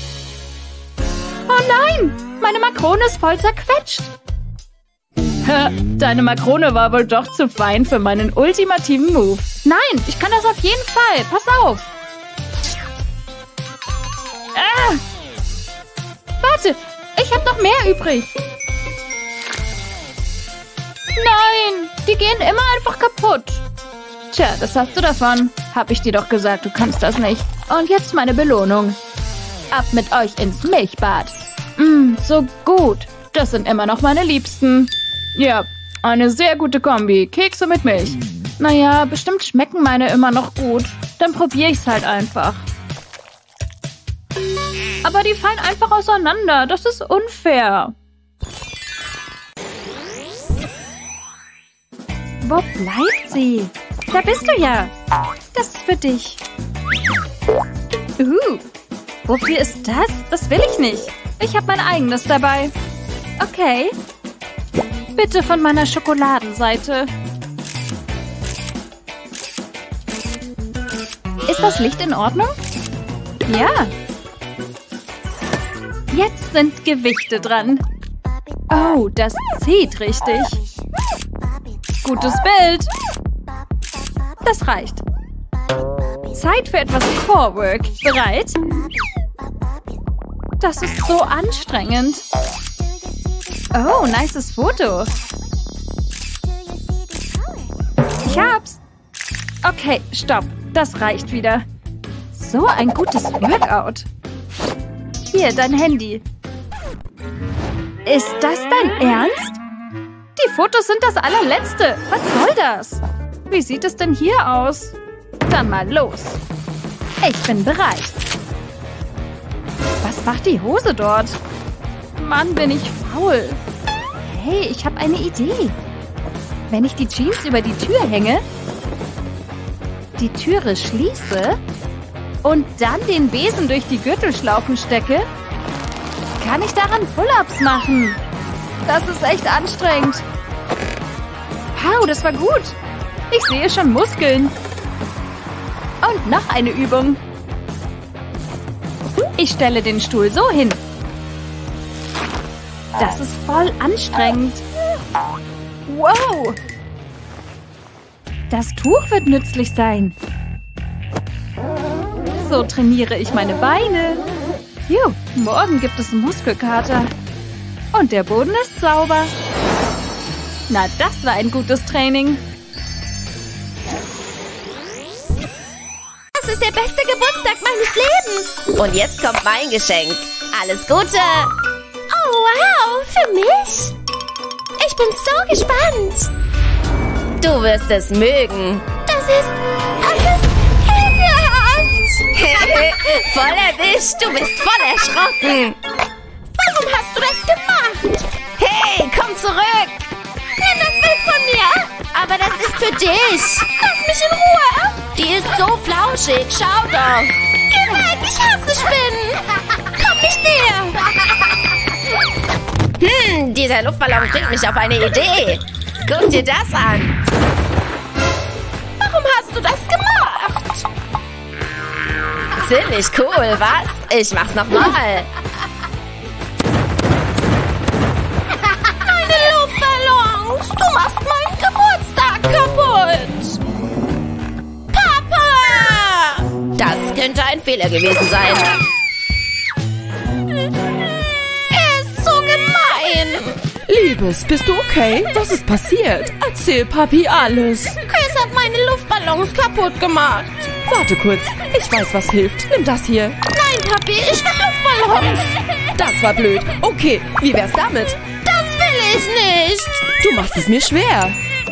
C: Oh nein, meine Makrone ist voll zerquetscht. Deine Makrone war wohl doch zu fein für meinen ultimativen Move. Nein, ich kann das auf jeden Fall. Pass auf. Ah! Warte, ich habe noch mehr übrig. Nein, die gehen immer einfach kaputt. Tja, das hast du davon. Hab ich dir doch gesagt, du kannst das nicht. Und jetzt meine Belohnung. Ab mit euch ins Milchbad. Mmm, so gut. Das sind immer noch meine Liebsten. Ja, eine sehr gute Kombi. Kekse mit Milch. Naja, bestimmt schmecken meine immer noch gut. Dann probiere ich's halt einfach. Aber die fallen einfach auseinander. Das ist unfair. Wo bleibt sie? Da bist du ja. Das ist für dich. Uh, wofür ist das? Das will ich nicht. Ich habe mein eigenes dabei. Okay. Bitte von meiner Schokoladenseite. Ist das Licht in Ordnung? Ja. Jetzt sind Gewichte dran. Oh, das zieht richtig. Gutes Bild. Das reicht. Zeit für etwas Core-Work. Bereit? Das ist so anstrengend. Oh, nices Foto. Ich hab's. Okay, stopp. Das reicht wieder. So ein gutes Workout. Hier, dein Handy. Ist das dein Ernst? Die Fotos sind das allerletzte. Was soll das? Wie sieht es denn hier aus? Dann mal los. Ich bin bereit. Was macht die Hose dort? Mann, bin ich faul. Hey, ich habe eine Idee. Wenn ich die Jeans über die Tür hänge, die Türe schließe und dann den Besen durch die Gürtelschlaufen stecke, kann ich daran Pull-ups machen. Das ist echt anstrengend. Wow, das war gut. Ich sehe schon Muskeln. Und noch eine Übung. Ich stelle den Stuhl so hin. Das ist voll anstrengend. Wow. Das Tuch wird nützlich sein. So trainiere ich meine Beine. Juh, morgen gibt es Muskelkater. Und der Boden ist sauber. Na, das war ein gutes Training.
A: Das ist der beste Geburtstag meines Lebens.
G: Und jetzt kommt mein Geschenk. Alles Gute.
A: Oh, wow, für mich? Ich bin so gespannt.
G: Du wirst es mögen.
A: Das ist... Das ist ekelhaft.
G: Voll erwischt. Du bist voll erschrocken.
A: Warum hast du das gemacht?
G: Hey, komm zurück.
A: Nimm das weg von mir.
G: Aber das ist für dich.
A: Lass mich in Ruhe.
G: Die ist so flauschig. Schau doch.
A: Geh weg, ich hasse Spinnen. Komm nicht näher.
G: Hm, dieser Luftballon bringt mich auf eine Idee. Guck dir das an.
A: Warum hast du das gemacht?
G: Ziemlich cool, was? Ich mach's nochmal.
A: Meine Luftballons. Du machst meinen Geburtstag kaputt. Papa!
G: Das könnte ein Fehler gewesen sein.
A: Er ist so gemein.
F: Liebes, bist du okay? Was ist passiert? Erzähl Papi alles.
A: Chris hat meine Luftballons kaputt gemacht.
F: Warte kurz. Ich weiß, was hilft. Nimm das hier.
A: Nein, Papi, ich will Luftballons.
F: Das war blöd. Okay, wie wär's damit?
A: Das will ich nicht.
F: Du machst es mir schwer.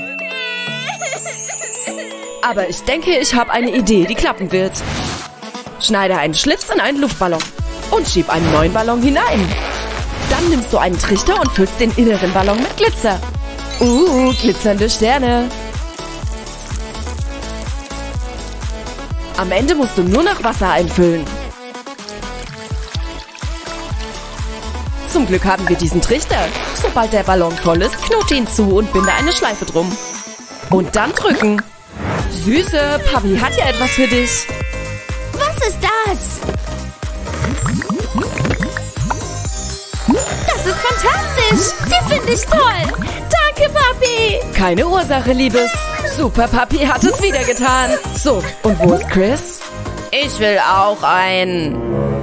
F: Aber ich denke, ich habe eine Idee, die klappen wird. Schneide einen Schlitz in einen Luftballon und schieb einen neuen Ballon hinein. Dann nimmst du einen Trichter und füllst den inneren Ballon mit Glitzer. Uh, glitzernde Sterne. Am Ende musst du nur noch Wasser einfüllen. Zum Glück haben wir diesen Trichter. Sobald der Ballon voll ist, knote ihn zu und binde eine Schleife drum. Und dann drücken. Süße, Papi hat ja etwas für dich.
A: Was ist das? Das ist fantastisch. Die finde ich toll. Danke, Papi.
F: Keine Ursache, Liebes. Super, Papi hat es wieder getan. So, und wo ist Chris?
G: Ich will auch ein...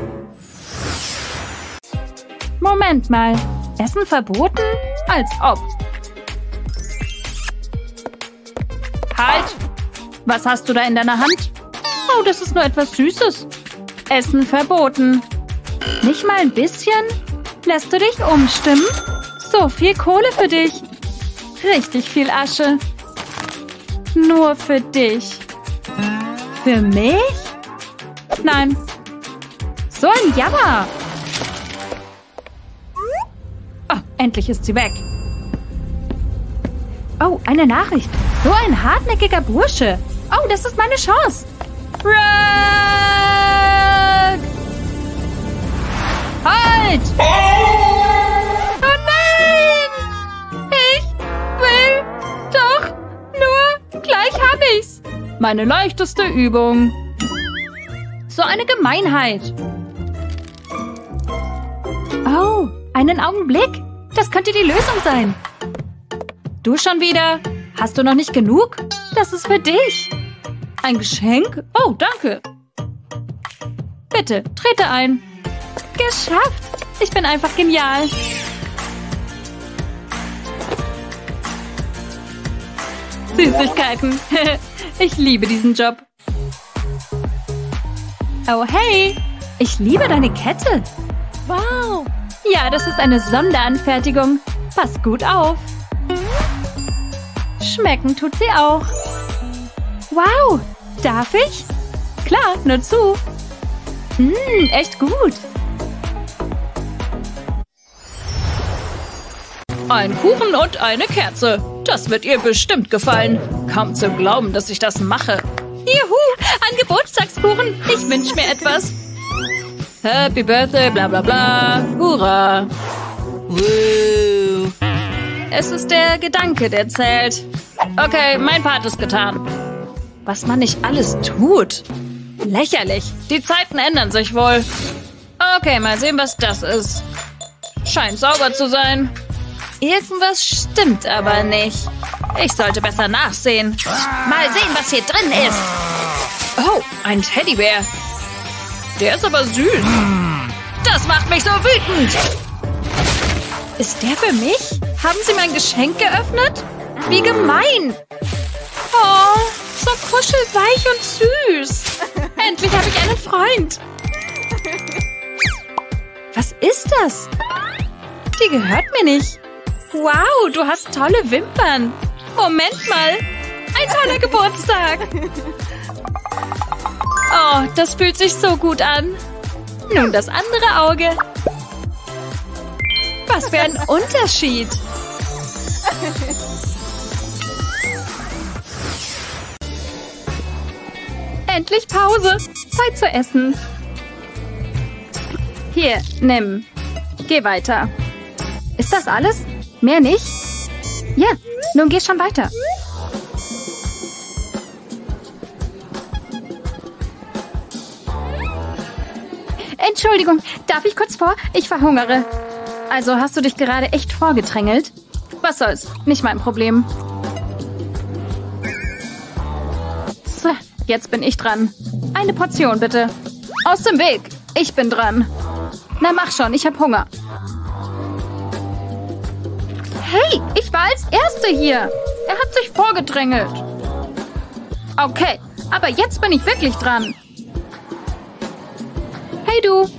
C: Moment mal. Essen verboten? Als ob. Halt! Was hast du da in deiner Hand? Oh, das ist nur etwas Süßes. Essen verboten. Nicht mal ein bisschen? Lässt du dich umstimmen? So viel Kohle für dich. Richtig viel Asche. Nur für dich. Für mich? Nein. So ein Jammer. Oh, endlich ist sie weg. Oh, eine Nachricht. So ein hartnäckiger Bursche. Oh, das ist meine Chance. Run! Halt! Oh nein! Ich will doch nur... Gleich hab ich's. Meine leichteste Übung. So eine Gemeinheit. Oh, einen Augenblick. Das könnte die Lösung sein. Du schon wieder? Hast du noch nicht genug? Das ist für dich. Ein Geschenk? Oh, danke. Bitte, trete ein. Geschafft. Ich bin einfach genial. Süßigkeiten. Ich liebe diesen Job. Oh, hey. Ich liebe deine Kette.
E: Wow.
C: Ja, das ist eine Sonderanfertigung. Passt gut auf. Schmecken tut sie auch. Wow. Darf ich? Klar, nur zu. Mmm, echt gut. Ein Kuchen und eine Kerze. Das wird ihr bestimmt gefallen. Kaum zu glauben, dass ich das mache. Juhu, ein Geburtstagskuchen. Ich wünsche mir etwas. Happy Birthday, bla bla bla. Hurra. Woo. Es ist der Gedanke, der zählt. Okay, mein Part ist getan. Was man nicht alles tut. Lächerlich. Die Zeiten ändern sich wohl. Okay, mal sehen, was das ist. Scheint sauber zu sein. Irgendwas stimmt aber nicht. Ich sollte besser nachsehen. Mal sehen, was hier drin ist. Oh, ein Teddybär. Der ist aber süß. Das macht mich so wütend. Ist der für mich? Haben Sie mein Geschenk geöffnet? Wie gemein. Oh, so kuschelweich und süß. Endlich habe ich einen Freund. Was ist das? Die gehört mir nicht. Wow, du hast tolle Wimpern. Moment mal. Ein toller Geburtstag. Oh, das fühlt sich so gut an. Nun das andere Auge. Was für ein Unterschied. Endlich Pause. Zeit zu essen. Hier, nimm. Geh weiter. Ist das alles? Mehr nicht? Ja, nun geh schon weiter. Entschuldigung, darf ich kurz vor? Ich verhungere. Also hast du dich gerade echt vorgedrängelt? Was soll's, nicht mein Problem. So, jetzt bin ich dran. Eine Portion bitte. Aus dem Weg, ich bin dran. Na mach schon, ich hab Hunger. Hey, ich war als Erste hier. Er hat sich vorgedrängelt. Okay, aber jetzt bin ich wirklich dran. Hey du.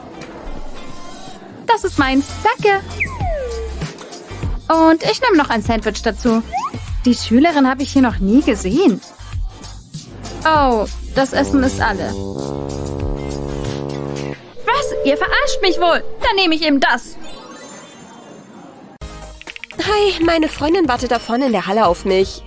C: Das ist meins, danke. Und ich nehme noch ein Sandwich dazu. Die Schülerin habe ich hier noch nie gesehen. Oh, das Essen ist alle. Was? Ihr verarscht mich wohl. Dann nehme ich eben das.
D: Hi, meine Freundin wartet da vorne in der Halle auf mich.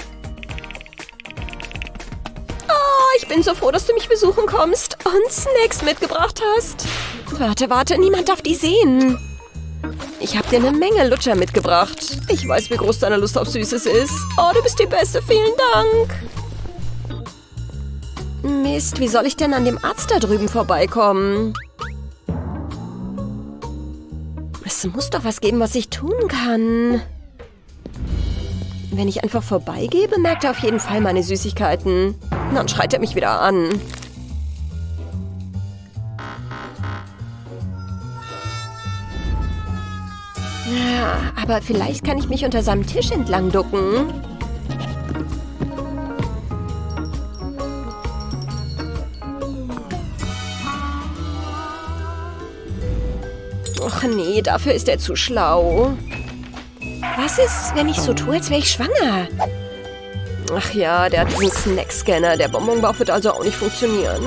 D: Oh, ich bin so froh, dass du mich besuchen kommst und Snacks mitgebracht hast. Warte, warte, niemand darf die sehen. Ich habe dir eine Menge Lutscher mitgebracht. Ich weiß, wie groß deine Lust auf Süßes ist. Oh, du bist die Beste, vielen Dank. Mist, wie soll ich denn an dem Arzt da drüben vorbeikommen? Es muss doch was geben, was ich tun kann. Wenn ich einfach vorbeigehe, bemerkt er auf jeden Fall meine Süßigkeiten. Dann schreit er mich wieder an. Ja, aber vielleicht kann ich mich unter seinem Tisch entlang ducken. Och nee, dafür ist er zu schlau. Was ist, wenn ich so tue, als wäre ich schwanger? Ach ja, der hat diesen Snackscanner. Der Bonbonbauch wird also auch nicht funktionieren.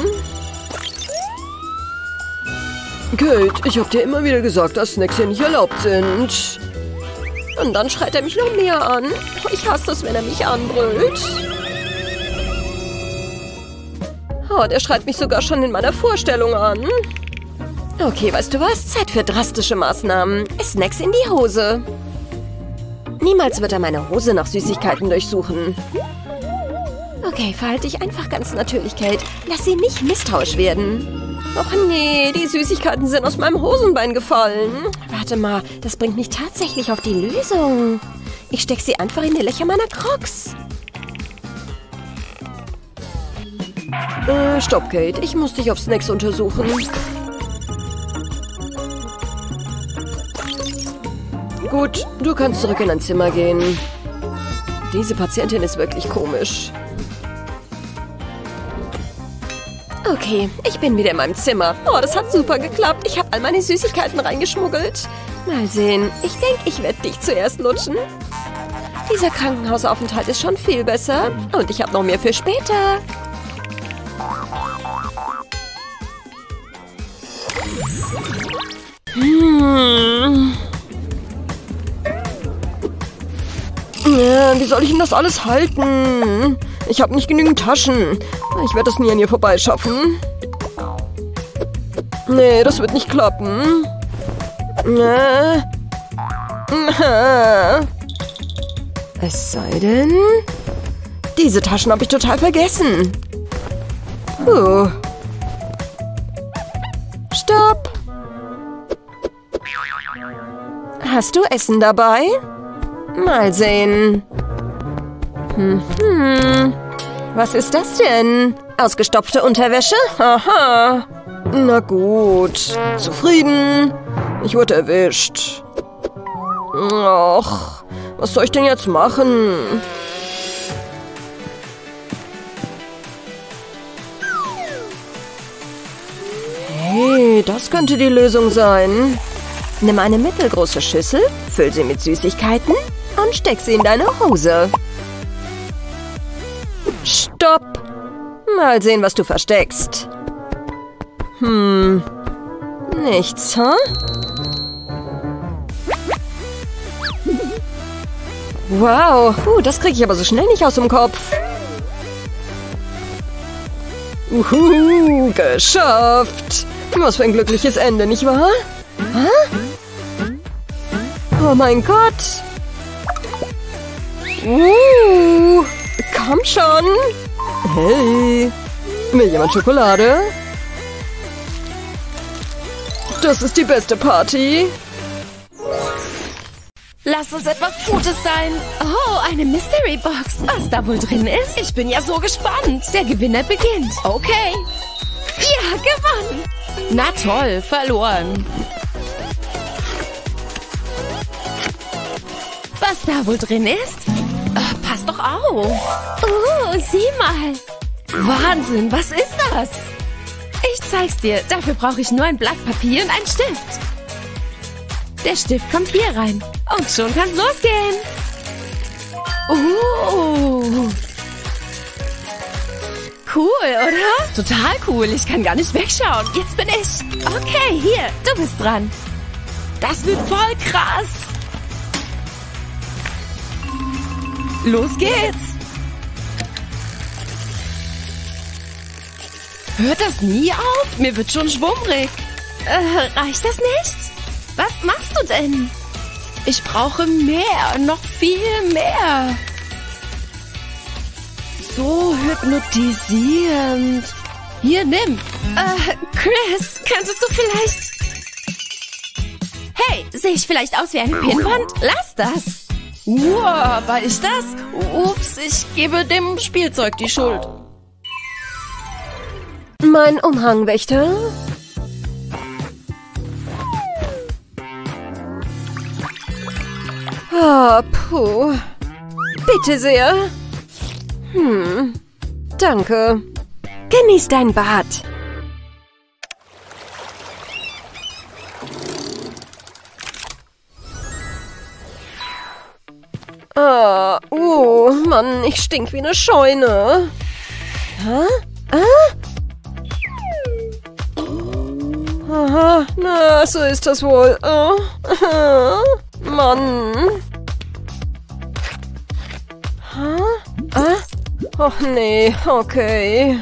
D: Kate, ich hab dir immer wieder gesagt, dass Snacks hier nicht erlaubt sind. Und dann schreit er mich noch mehr an. Ich hasse es, wenn er mich anbrüllt. Oh, der schreit mich sogar schon in meiner Vorstellung an. Okay, weißt du was? Zeit für drastische Maßnahmen. Snacks in die Hose. Niemals wird er meine Hose nach Süßigkeiten durchsuchen. Okay, verhalte dich einfach ganz natürlich, Kate. Lass sie nicht misstrauisch werden. Och nee, die Süßigkeiten sind aus meinem Hosenbein gefallen. Warte mal, das bringt mich tatsächlich auf die Lösung. Ich steck sie einfach in die Löcher meiner Crocs. Äh, stopp, Kate. Ich muss dich auf Snacks untersuchen. Gut, du kannst zurück in dein Zimmer gehen. Diese Patientin ist wirklich komisch. Okay, ich bin wieder in meinem Zimmer. Oh, das hat super geklappt. Ich habe all meine Süßigkeiten reingeschmuggelt. Mal sehen. Ich denke, ich werde dich zuerst lutschen. Dieser Krankenhausaufenthalt ist schon viel besser. Und ich habe noch mehr für später. Hm. Ja, wie soll ich denn das alles halten? Ich habe nicht genügend Taschen. Ich werde das nie an ihr vorbeischaffen. Nee, das wird nicht klappen. Es sei denn... Diese Taschen habe ich total vergessen. Puh. Stopp. Hast du Essen dabei? Mal sehen. Hm, hm. Was ist das denn? Ausgestopfte Unterwäsche? Aha. Na gut. Zufrieden? Ich wurde erwischt. Och, was soll ich denn jetzt machen? Hey, das könnte die Lösung sein. Nimm eine mittelgroße Schüssel, füll sie mit Süßigkeiten und steck sie in deine Hose. Stopp! Mal sehen, was du versteckst. Hm, nichts, hä? Wow, uh, das kriege ich aber so schnell nicht aus dem Kopf. Uhu, geschafft! Was für ein glückliches Ende, nicht wahr? Hä? Oh mein Gott! Uh, komm schon! Hey! Will jemand Schokolade? Das ist die beste Party!
G: Lass uns etwas Gutes sein. Oh, eine Mystery Box. Was da wohl drin ist? Ich bin ja so gespannt. Der Gewinner beginnt. Okay. Ja, gewonnen. Na toll, verloren. Was da wohl drin ist? Ach, pass doch auf. Oh, sieh mal. Wahnsinn, was ist das? Ich zeig's dir. Dafür brauche ich nur ein Blatt Papier und einen Stift. Der Stift kommt hier rein. Und schon kann's losgehen. Uh. Cool, oder? Total cool. Ich kann gar nicht wegschauen. Jetzt bin ich. Okay, hier. Du bist dran. Das wird voll krass. Los geht's. Hört das nie auf? Mir wird schon schwummrig. Äh, reicht das nicht? Was machst du denn? Ich brauche mehr, noch viel mehr. So hypnotisierend. Hier, nimm. Äh, Chris, könntest du vielleicht... Hey, sehe ich vielleicht aus wie eine Pinnwand? Lass das. Wow, war ich das? Ups, ich gebe dem Spielzeug die Schuld.
D: Mein Umhangwächter? Ah, puh. Bitte sehr. Hm, danke. Genieß dein Bad. Ah, oh, Mann, ich stink wie eine Scheune. Hä? Ah? Aha, na, so ist das wohl. Oh. Mann. Huh? Ah? Och nee, okay.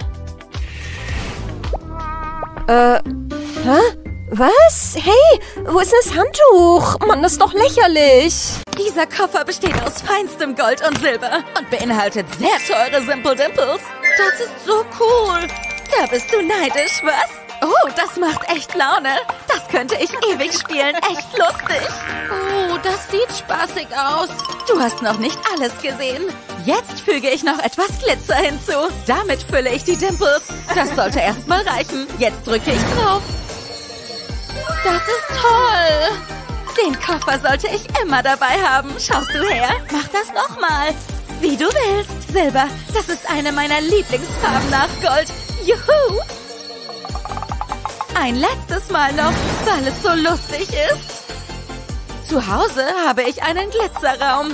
D: Äh, hä? Was? Hey, wo ist das Handtuch? Mann, das ist doch lächerlich.
E: Dieser Koffer besteht aus feinstem Gold und Silber und beinhaltet sehr teure Simple Dimples. Das ist so cool. Da bist du neidisch, was? Oh, das macht echt Laune. Das könnte ich ewig spielen. Echt lustig.
G: Oh, das sieht spaßig aus.
E: Du hast noch nicht alles gesehen. Jetzt füge ich noch etwas Glitzer hinzu. Damit fülle ich die Dimples. Das sollte erstmal reichen. Jetzt drücke ich drauf. Das ist toll. Den Koffer sollte ich immer dabei haben. Schaust du her? Mach das nochmal. Wie du willst. Silber, das ist eine meiner Lieblingsfarben nach Gold. Juhu. Ein letztes Mal noch, weil es so lustig ist. Zu Hause habe ich einen Glitzerraum.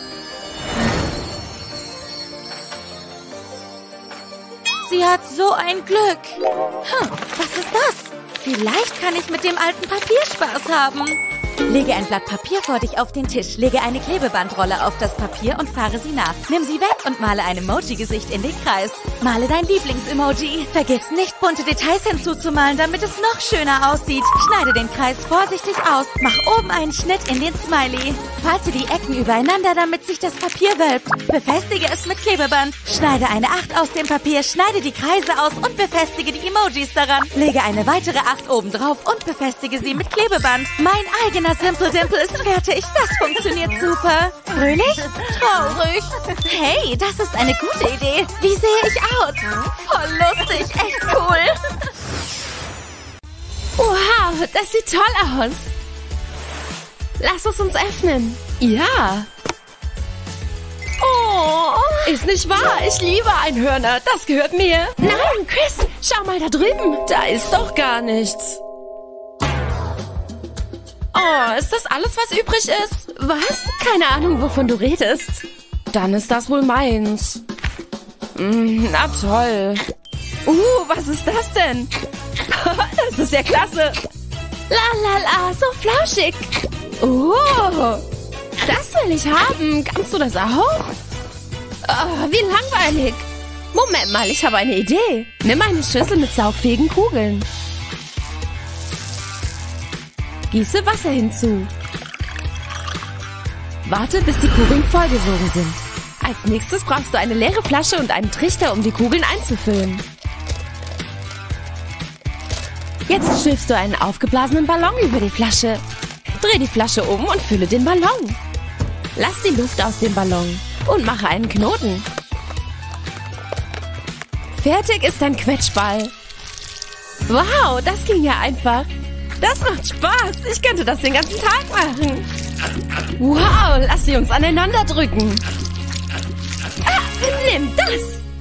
E: Sie hat so ein Glück. Hm, was ist das? Vielleicht kann ich mit dem alten Papier Spaß haben. Lege ein Blatt Papier vor dich auf den Tisch, lege eine Klebebandrolle auf das Papier und fahre sie nach. Nimm sie weg und male ein Emoji-Gesicht in den Kreis. Male dein Lieblings-Emoji. Vergiss nicht, bunte Details hinzuzumalen, damit es noch schöner aussieht. Schneide den Kreis vorsichtig aus. Mach oben einen Schnitt in den Smiley. Falte die Ecken übereinander, damit sich das Papier wölbt. Befestige es mit Klebeband. Schneide eine Acht aus dem Papier, schneide die Kreise aus und befestige die Emojis daran. Lege eine weitere Acht oben drauf und befestige sie mit Klebeband. Mein eigener Simple Dimple ist fertig. Das funktioniert super. Fröhlich? Traurig. Hey, das ist eine gute Idee. Wie sehe ich aus? Voll lustig. Echt cool.
G: Wow, das sieht toll aus. Lass es uns öffnen. Ja. Oh, ist nicht wahr. Ich liebe Einhörner. Das gehört mir. Nein, Chris, schau mal da drüben. Da ist doch gar nichts. Oh, ist das alles, was übrig ist? Was? Keine Ahnung, wovon du redest. Dann ist das wohl meins. Mm, na toll. Uh, was ist das denn? Das ist ja klasse. La la la, so flauschig. Oh, das will ich haben. Kannst du das auch? Oh, wie langweilig. Moment mal, ich habe eine Idee. Nimm eine Schüssel mit saugfähigen Kugeln. Gieße Wasser hinzu. Warte, bis die Kugeln vollgesogen sind. Als nächstes brauchst du eine leere Flasche und einen Trichter, um die Kugeln einzufüllen. Jetzt stülpst du einen aufgeblasenen Ballon über die Flasche. Dreh die Flasche um und fülle den Ballon. Lass die Luft aus dem Ballon und mache einen Knoten. Fertig ist dein Quetschball. Wow, das ging ja einfach. Das macht Spaß. Ich könnte das den ganzen Tag machen. Wow, lass sie uns aneinander drücken. Ah, nimm das.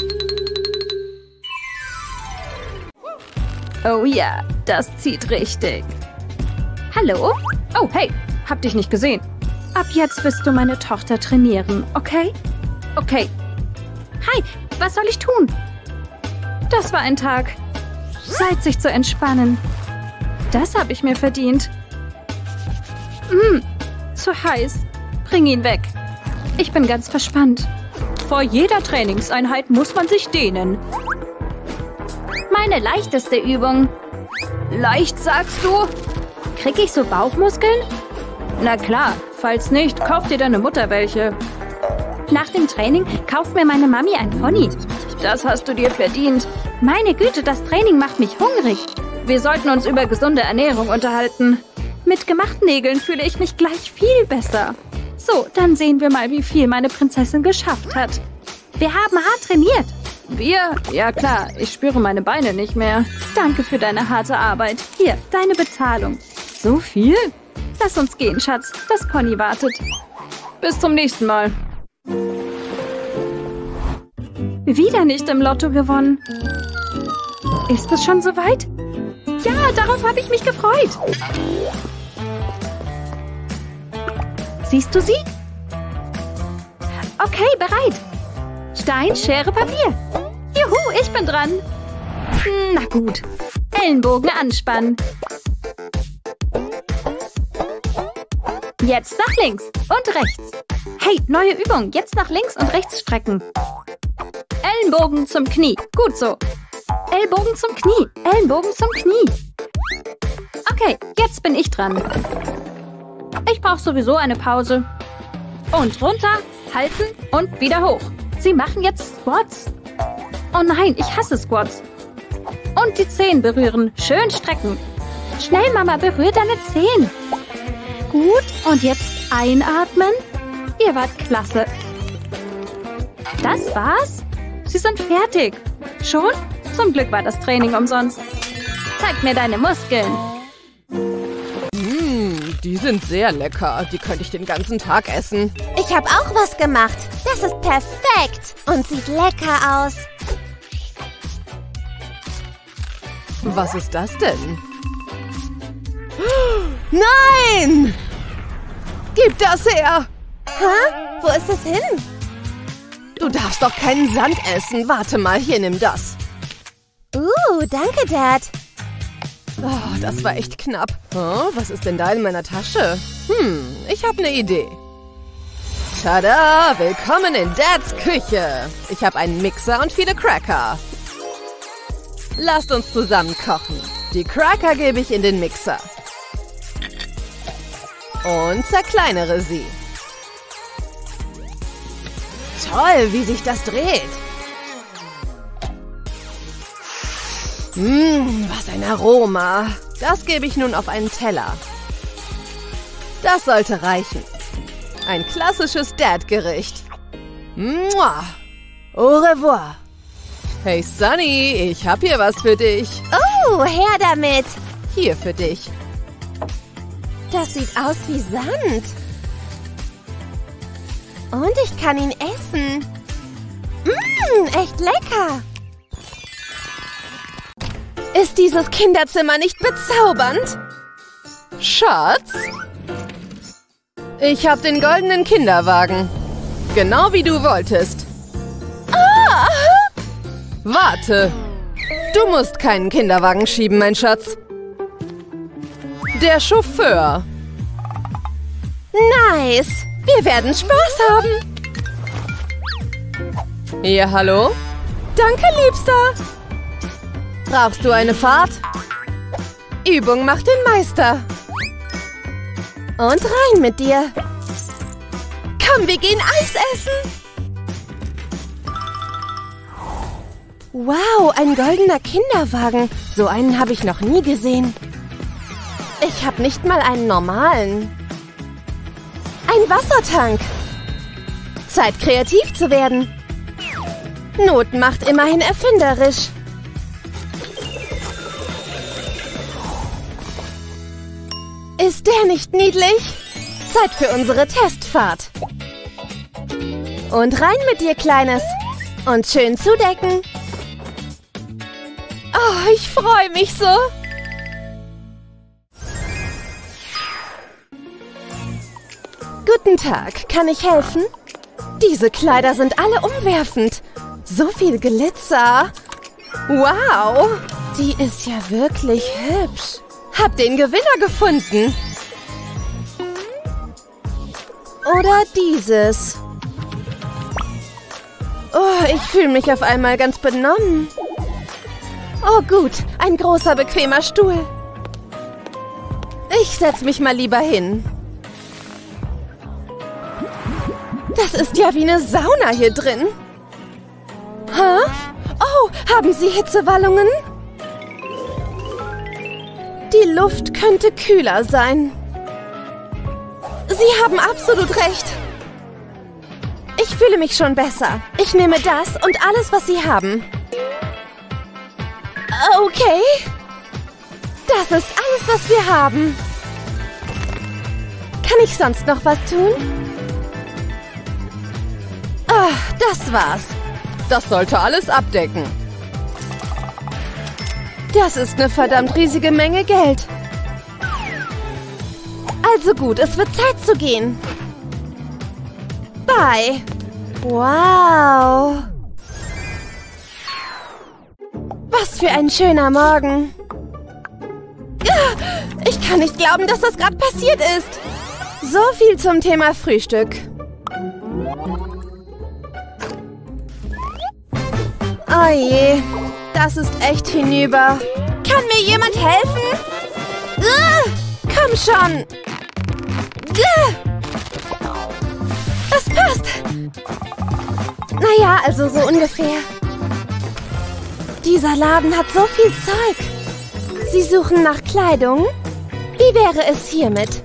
C: Oh ja, das zieht richtig. Hallo? Oh, hey, hab dich nicht gesehen. Ab jetzt wirst du meine Tochter trainieren, okay? Okay. Hi, was soll ich tun? Das war ein Tag. Zeit, sich zu entspannen. Das habe ich mir verdient. Hm, zu heiß. Bring ihn weg. Ich bin ganz verspannt. Vor jeder Trainingseinheit muss man sich dehnen. Meine leichteste Übung. Leicht, sagst du? Krieg ich so Bauchmuskeln? Na klar, falls nicht, kauf dir deine Mutter welche. Nach dem Training kauft mir meine Mami ein Pony. Das hast du dir verdient. Meine Güte, das Training macht mich hungrig. Wir sollten uns über gesunde Ernährung unterhalten. Mit gemachten Nägeln fühle ich mich gleich viel besser. So, dann sehen wir mal, wie viel meine Prinzessin geschafft hat. Wir haben hart trainiert. Wir? Ja klar, ich spüre meine Beine nicht mehr. Danke für deine harte Arbeit. Hier, deine Bezahlung. So viel? Lass uns gehen, Schatz. Das Pony wartet. Bis zum nächsten Mal. Wieder nicht im Lotto gewonnen. Ist es schon soweit? Ja, darauf habe ich mich gefreut. Siehst du sie? Okay, bereit. Stein, Schere, Papier. Juhu, ich bin dran. Na gut. Ellenbogen anspannen. Jetzt nach links und rechts. Hey, neue Übung. Jetzt nach links und rechts strecken. Ellenbogen zum Knie. Gut so. Ellbogen zum Knie. Ellenbogen zum Knie. Okay, jetzt bin ich dran. Ich brauche sowieso eine Pause. Und runter, halten und wieder hoch. Sie machen jetzt Squats. Oh nein, ich hasse Squats. Und die Zehen berühren. Schön strecken. Schnell, Mama, berühr deine Zehen. Gut, und jetzt einatmen. Ihr wart klasse. Das war's? Sie sind fertig. Schon? Zum Glück war das Training umsonst. Zeig mir deine Muskeln.
F: Mmh, die sind sehr lecker. Die könnte ich den ganzen Tag essen.
A: Ich habe auch was gemacht. Das ist perfekt und sieht lecker aus.
F: Was ist das denn? Nein! Gib das her!
A: Hä? Wo ist es hin?
F: Du darfst doch keinen Sand essen. Warte mal, hier, nimm das.
A: Uh, danke, Dad.
F: Oh, das war echt knapp. Oh, was ist denn da in meiner Tasche? Hm, ich habe eine Idee. Tada! Willkommen in Dads Küche. Ich habe einen Mixer und viele Cracker. Lasst uns zusammen kochen. Die Cracker gebe ich in den Mixer. Und zerkleinere sie. Toll, wie sich das dreht. Mmm, was ein Aroma. Das gebe ich nun auf einen Teller. Das sollte reichen. Ein klassisches Dad-Gericht. Mua. Au revoir. Hey Sunny, ich hab hier was für dich.
A: Oh, her damit.
F: Hier für dich.
A: Das sieht aus wie Sand. Und ich kann ihn essen. Mmm, echt lecker. Ist dieses Kinderzimmer nicht bezaubernd?
F: Schatz? Ich habe den goldenen Kinderwagen. Genau wie du wolltest.
A: Ah!
F: Warte. Du musst keinen Kinderwagen schieben, mein Schatz. Der Chauffeur.
A: Nice. Wir werden Spaß haben.
F: Ja, hallo?
A: Danke, Liebster.
F: Brauchst du eine Fahrt? Übung macht den Meister.
A: Und rein mit dir. Komm, wir gehen Eis essen. Wow, ein goldener Kinderwagen. So einen habe ich noch nie gesehen. Ich habe nicht mal einen normalen. Ein Wassertank. Zeit, kreativ zu werden. Not macht immerhin erfinderisch. Ist der nicht niedlich? Zeit für unsere Testfahrt. Und rein mit dir, Kleines. Und schön zudecken. Oh, ich freue mich so. Guten Tag, kann ich helfen? Diese Kleider sind alle umwerfend. So viel Glitzer. Wow, die ist ja wirklich hübsch. Hab den Gewinner gefunden. Oder dieses. Oh, ich fühle mich auf einmal ganz benommen. Oh gut, ein großer, bequemer Stuhl. Ich setz mich mal lieber hin. Das ist ja wie eine Sauna hier drin. Hä? Oh, haben Sie Hitzewallungen? Die Luft könnte kühler sein. Sie haben absolut recht. Ich fühle mich schon besser. Ich nehme das und alles, was Sie haben. Okay. Das ist alles, was wir haben. Kann ich sonst noch was tun? Ah, das war's.
F: Das sollte alles abdecken.
A: Das ist eine verdammt riesige Menge Geld. Also gut, es wird Zeit zu gehen. Bye. Wow. Was für ein schöner Morgen. Ich kann nicht glauben, dass das gerade passiert ist. So viel zum Thema Frühstück. Oh je, das ist echt hinüber. Kann mir jemand helfen? Uh, komm schon. Uh, das passt. Naja, also so ungefähr. Dieser Laden hat so viel Zeug. Sie suchen nach Kleidung? Wie wäre es hiermit?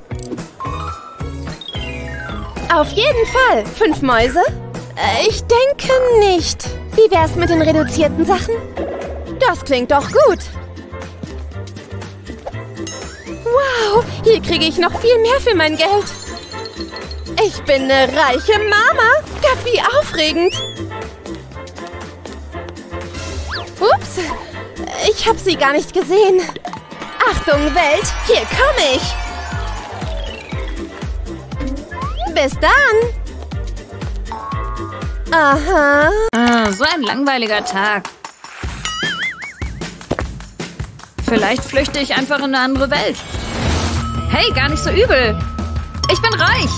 A: Auf jeden Fall. Fünf Mäuse? Äh, ich denke nicht. Wie wär's mit den reduzierten Sachen? Das klingt doch gut. Wow, hier kriege ich noch viel mehr für mein Geld. Ich bin eine reiche Mama. Gott, wie aufregend. Ups, Ich habe sie gar nicht gesehen. Achtung, Welt, hier komme ich. Bis dann. Aha.
C: Ah, so ein langweiliger Tag. Vielleicht flüchte ich einfach in eine andere Welt. Hey, gar nicht so übel. Ich bin reich.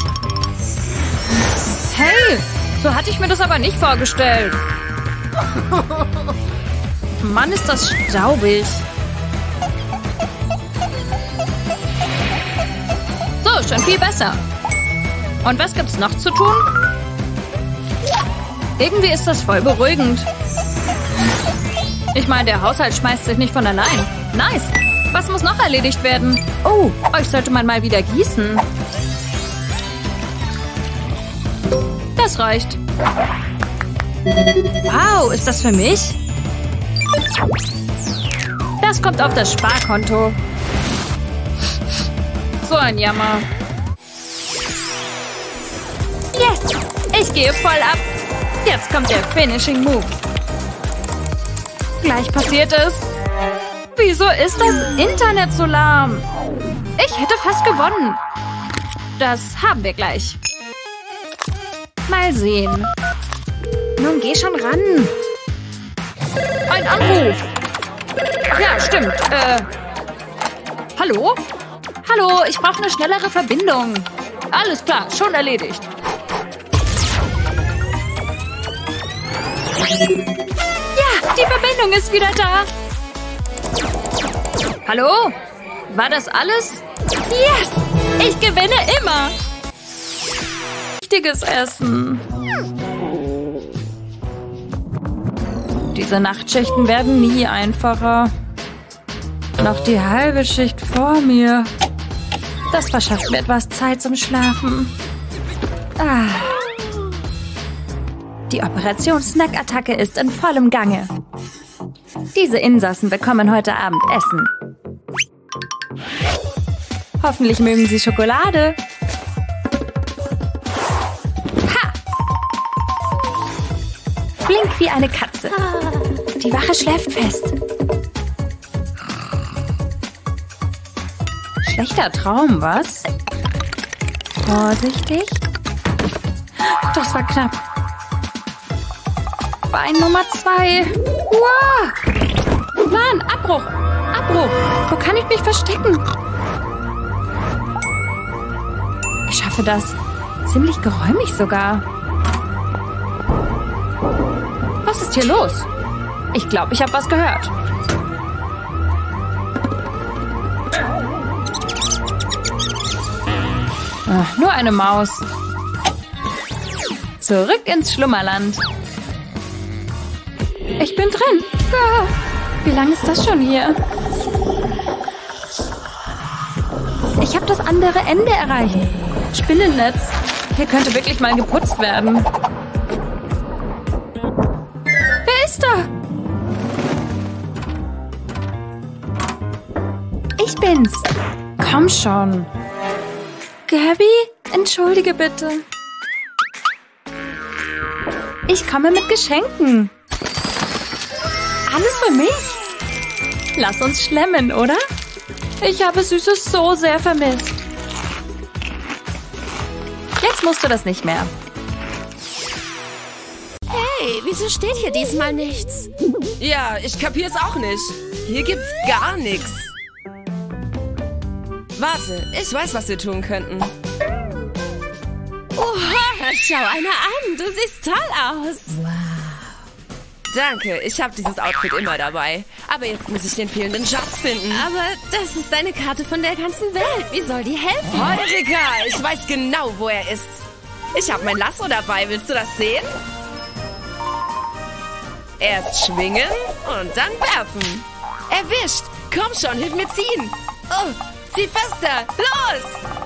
C: Hey, so hatte ich mir das aber nicht vorgestellt. Mann, ist das staubig. So, schon viel besser. Und was gibt's noch zu tun? Irgendwie ist das voll beruhigend. Ich meine, der Haushalt schmeißt sich nicht von allein. Nice. Was muss noch erledigt werden? Oh, euch sollte man mal wieder gießen. Das reicht. Wow, ist das für mich? Das kommt auf das Sparkonto. So ein Jammer. Yes! Ich gehe voll ab. Jetzt kommt der Finishing Move. Gleich passiert es. Wieso ist das Internet so lahm? Ich hätte fast gewonnen. Das haben wir gleich. Mal sehen. Nun geh schon ran. Ein Anruf. Ja, stimmt. Äh. Hallo? Hallo, ich brauche eine schnellere Verbindung. Alles klar, schon erledigt. Ja, die Verbindung ist wieder da. Hallo? War das alles? Yes! Ich gewinne immer. Richtiges Essen. Diese Nachtschichten werden nie einfacher. Noch die halbe Schicht vor mir. Das verschafft mir etwas Zeit zum Schlafen. Ah. Die Operation Snack-Attacke ist in vollem Gange. Diese Insassen bekommen heute Abend Essen. Hoffentlich mögen sie Schokolade. Ha! Blink wie eine Katze. Die Wache schläft fest. Schlechter Traum, was? Vorsichtig. Das war knapp. Bein Nummer zwei. Wow. Mann, Abbruch. Abbruch. Wo kann ich mich verstecken? Ich schaffe das. Ziemlich geräumig sogar. Was ist hier los? Ich glaube, ich habe was gehört. Ach, nur eine Maus. Zurück ins Schlummerland. Ich bin drin. Ah, wie lange ist das schon hier? Ich habe das andere Ende erreicht. Spinnennetz. Hier könnte wirklich mal geputzt werden. Wer ist da? Ich bin's. Komm schon. Gabby, entschuldige bitte. Ich komme mit Geschenken. Alles für mich? Lass uns schlemmen, oder? Ich habe Süßes so sehr vermisst. Jetzt musst du das nicht mehr.
A: Hey, wieso steht hier diesmal nichts?
G: Ja, ich kapier's auch nicht. Hier gibt's gar nichts. Warte, ich weiß, was wir tun könnten.
A: Oha, schau einer an. Du siehst toll aus.
G: Danke, ich habe dieses Outfit immer dabei. Aber jetzt muss ich den fehlenden Schatz finden.
A: Aber das ist eine Karte von der ganzen Welt. Wie soll die helfen?
G: Heute egal, ich weiß genau, wo er ist. Ich habe mein Lasso dabei, willst du das sehen? Erst schwingen und dann werfen. Erwischt! Komm schon, hilf mir ziehen. Oh, zieh fester, los!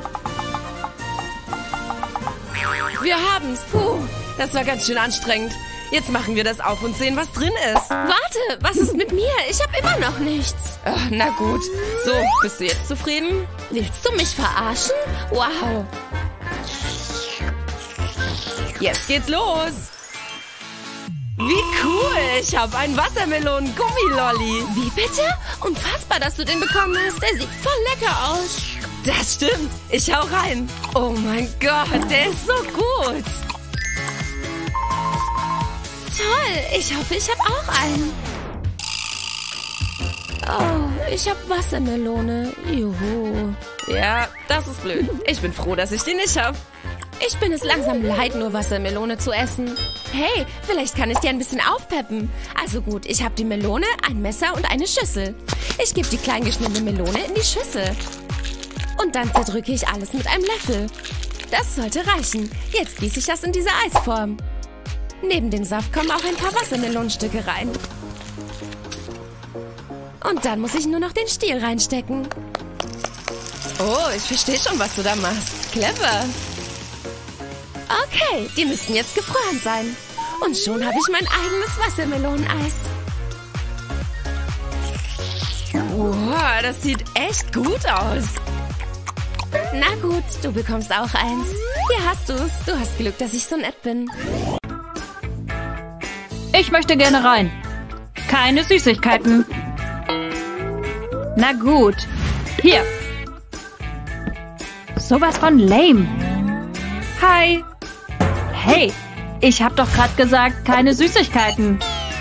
G: Wir haben's. Puh, das war ganz schön anstrengend. Jetzt machen wir das auf und sehen, was drin ist.
A: Warte, was ist mit mir? Ich habe immer noch nichts.
G: Ach, na gut. So, bist du jetzt zufrieden?
A: Willst du mich verarschen? Wow.
G: Jetzt geht's los. Wie cool. Ich habe einen Wassermelonen-Gummilolli.
B: Wie bitte? Unfassbar, dass du den bekommen hast. Der sieht voll lecker aus.
G: Das stimmt. Ich hau rein. Oh mein Gott, der ist so gut.
B: Toll. Ich hoffe, ich habe auch einen. Oh, ich habe Wassermelone. Juhu.
G: Ja, das ist blöd. Ich bin froh, dass ich die nicht habe.
B: Ich bin es langsam leid, nur Wassermelone zu essen. Hey, vielleicht kann ich dir ein bisschen aufpeppen. Also gut, ich habe die Melone, ein Messer und eine Schüssel. Ich gebe die klein geschnittene Melone in die Schüssel. Und dann zerdrücke ich alles mit einem Löffel. Das sollte reichen. Jetzt gieße ich das in diese Eisform. Neben dem Saft kommen auch ein paar Wassermelonenstücke rein. Und dann muss ich nur noch den Stiel reinstecken.
G: Oh, ich verstehe schon, was du da machst. Clever.
B: Okay, die müssten jetzt gefroren sein. Und schon habe ich mein eigenes Wassermeloneneis.
G: Wow, das sieht echt gut aus.
B: Na gut, du bekommst auch eins. Hier hast du's. Du hast Glück, dass ich so nett bin.
C: Ich möchte gerne rein. Keine Süßigkeiten. Na gut. Hier. Sowas von lame. Hi. Hey, ich hab doch gerade gesagt, keine Süßigkeiten.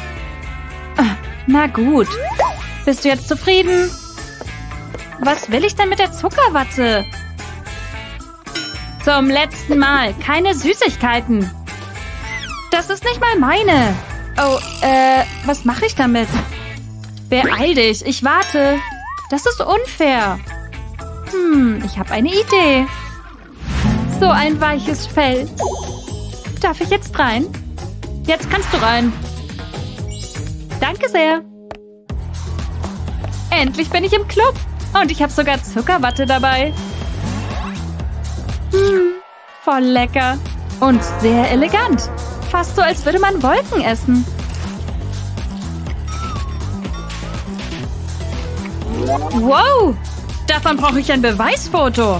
C: Na gut. Bist du jetzt zufrieden? Was will ich denn mit der Zuckerwatte? Zum letzten Mal. Keine Süßigkeiten. Das ist nicht mal meine. Oh, äh, was mache ich damit? Beeil dich, ich warte. Das ist unfair. Hm, ich habe eine Idee. So ein weiches Fell. Darf ich jetzt rein? Jetzt kannst du rein. Danke sehr. Endlich bin ich im Club. Und ich habe sogar Zuckerwatte dabei. Hm, voll lecker. Und sehr elegant. Fast so, als würde man Wolken essen. Wow! Davon brauche ich ein Beweisfoto.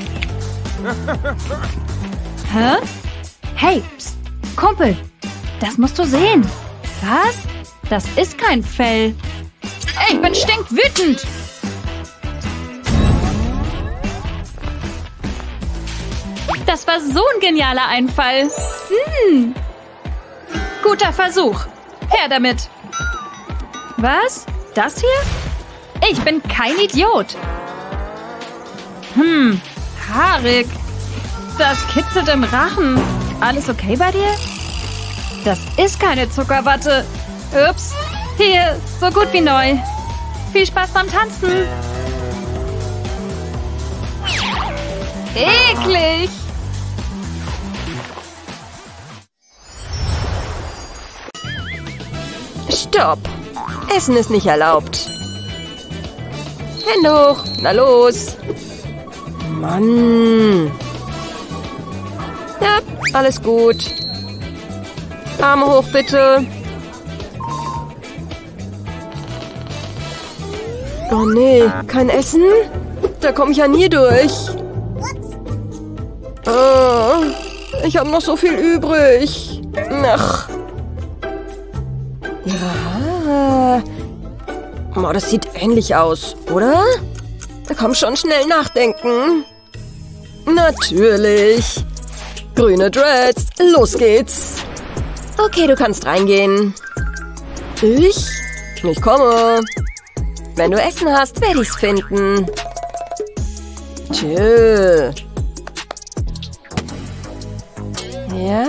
C: Hä? Hey, pst, Kumpel. Das musst du sehen. Was? Das ist kein Fell. Ich bin stinkwütend. Das war so ein genialer Einfall. Hm. Guter Versuch. Her damit. Was? Das hier? Ich bin kein Idiot. Hm, haarig. Das kitzelt im Rachen. Alles okay bei dir? Das ist keine Zuckerwatte. Ups. Hier, so gut wie neu. Viel Spaß beim Tanzen. Eklig.
D: Stopp! Essen ist nicht erlaubt. Hände hoch! Na los! Mann! Ja, alles gut. Arme hoch, bitte. Oh nee, kein Essen? Da komme ich ja nie durch. Oh, ich habe noch so viel übrig. Ach. Ja. Oh, das sieht ähnlich aus, oder? Da komm schon, schnell nachdenken. Natürlich. Grüne Dreads, los geht's. Okay, du kannst reingehen. Ich? Ich komme. Wenn du Essen hast, werde ich's finden. Tschö. Ja?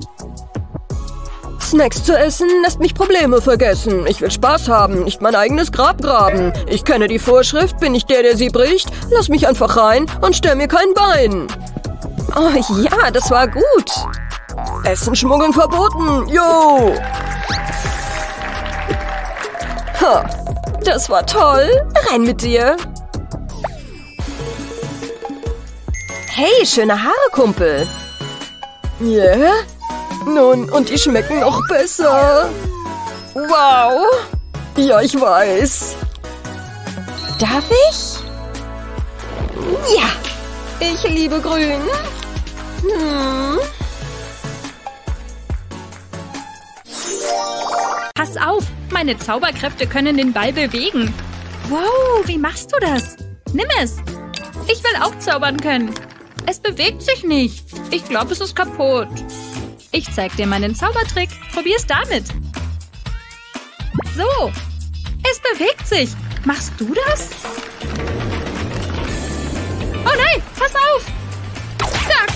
D: Snacks zu essen lässt mich Probleme vergessen. Ich will Spaß haben, nicht mein eigenes Grab graben. Ich kenne die Vorschrift, bin ich der, der sie bricht? Lass mich einfach rein und stell mir kein Bein. Oh ja, das war gut. Essen schmuggeln verboten, yo! Ha, das war toll. Rein mit dir. Hey, schöne Haare, Kumpel. Ja? Yeah? Nun, und die schmecken noch besser. Wow. Ja, ich weiß. Darf ich? Ja. Ich liebe grün. Hm.
C: Pass auf, meine Zauberkräfte können den Ball bewegen. Wow, wie machst du das? Nimm es. Ich will auch zaubern können. Es bewegt sich nicht. Ich glaube, es ist kaputt. Ich zeig dir meinen Zaubertrick. Probier's damit. So, es bewegt sich. Machst du das? Oh nein, pass auf. Zack.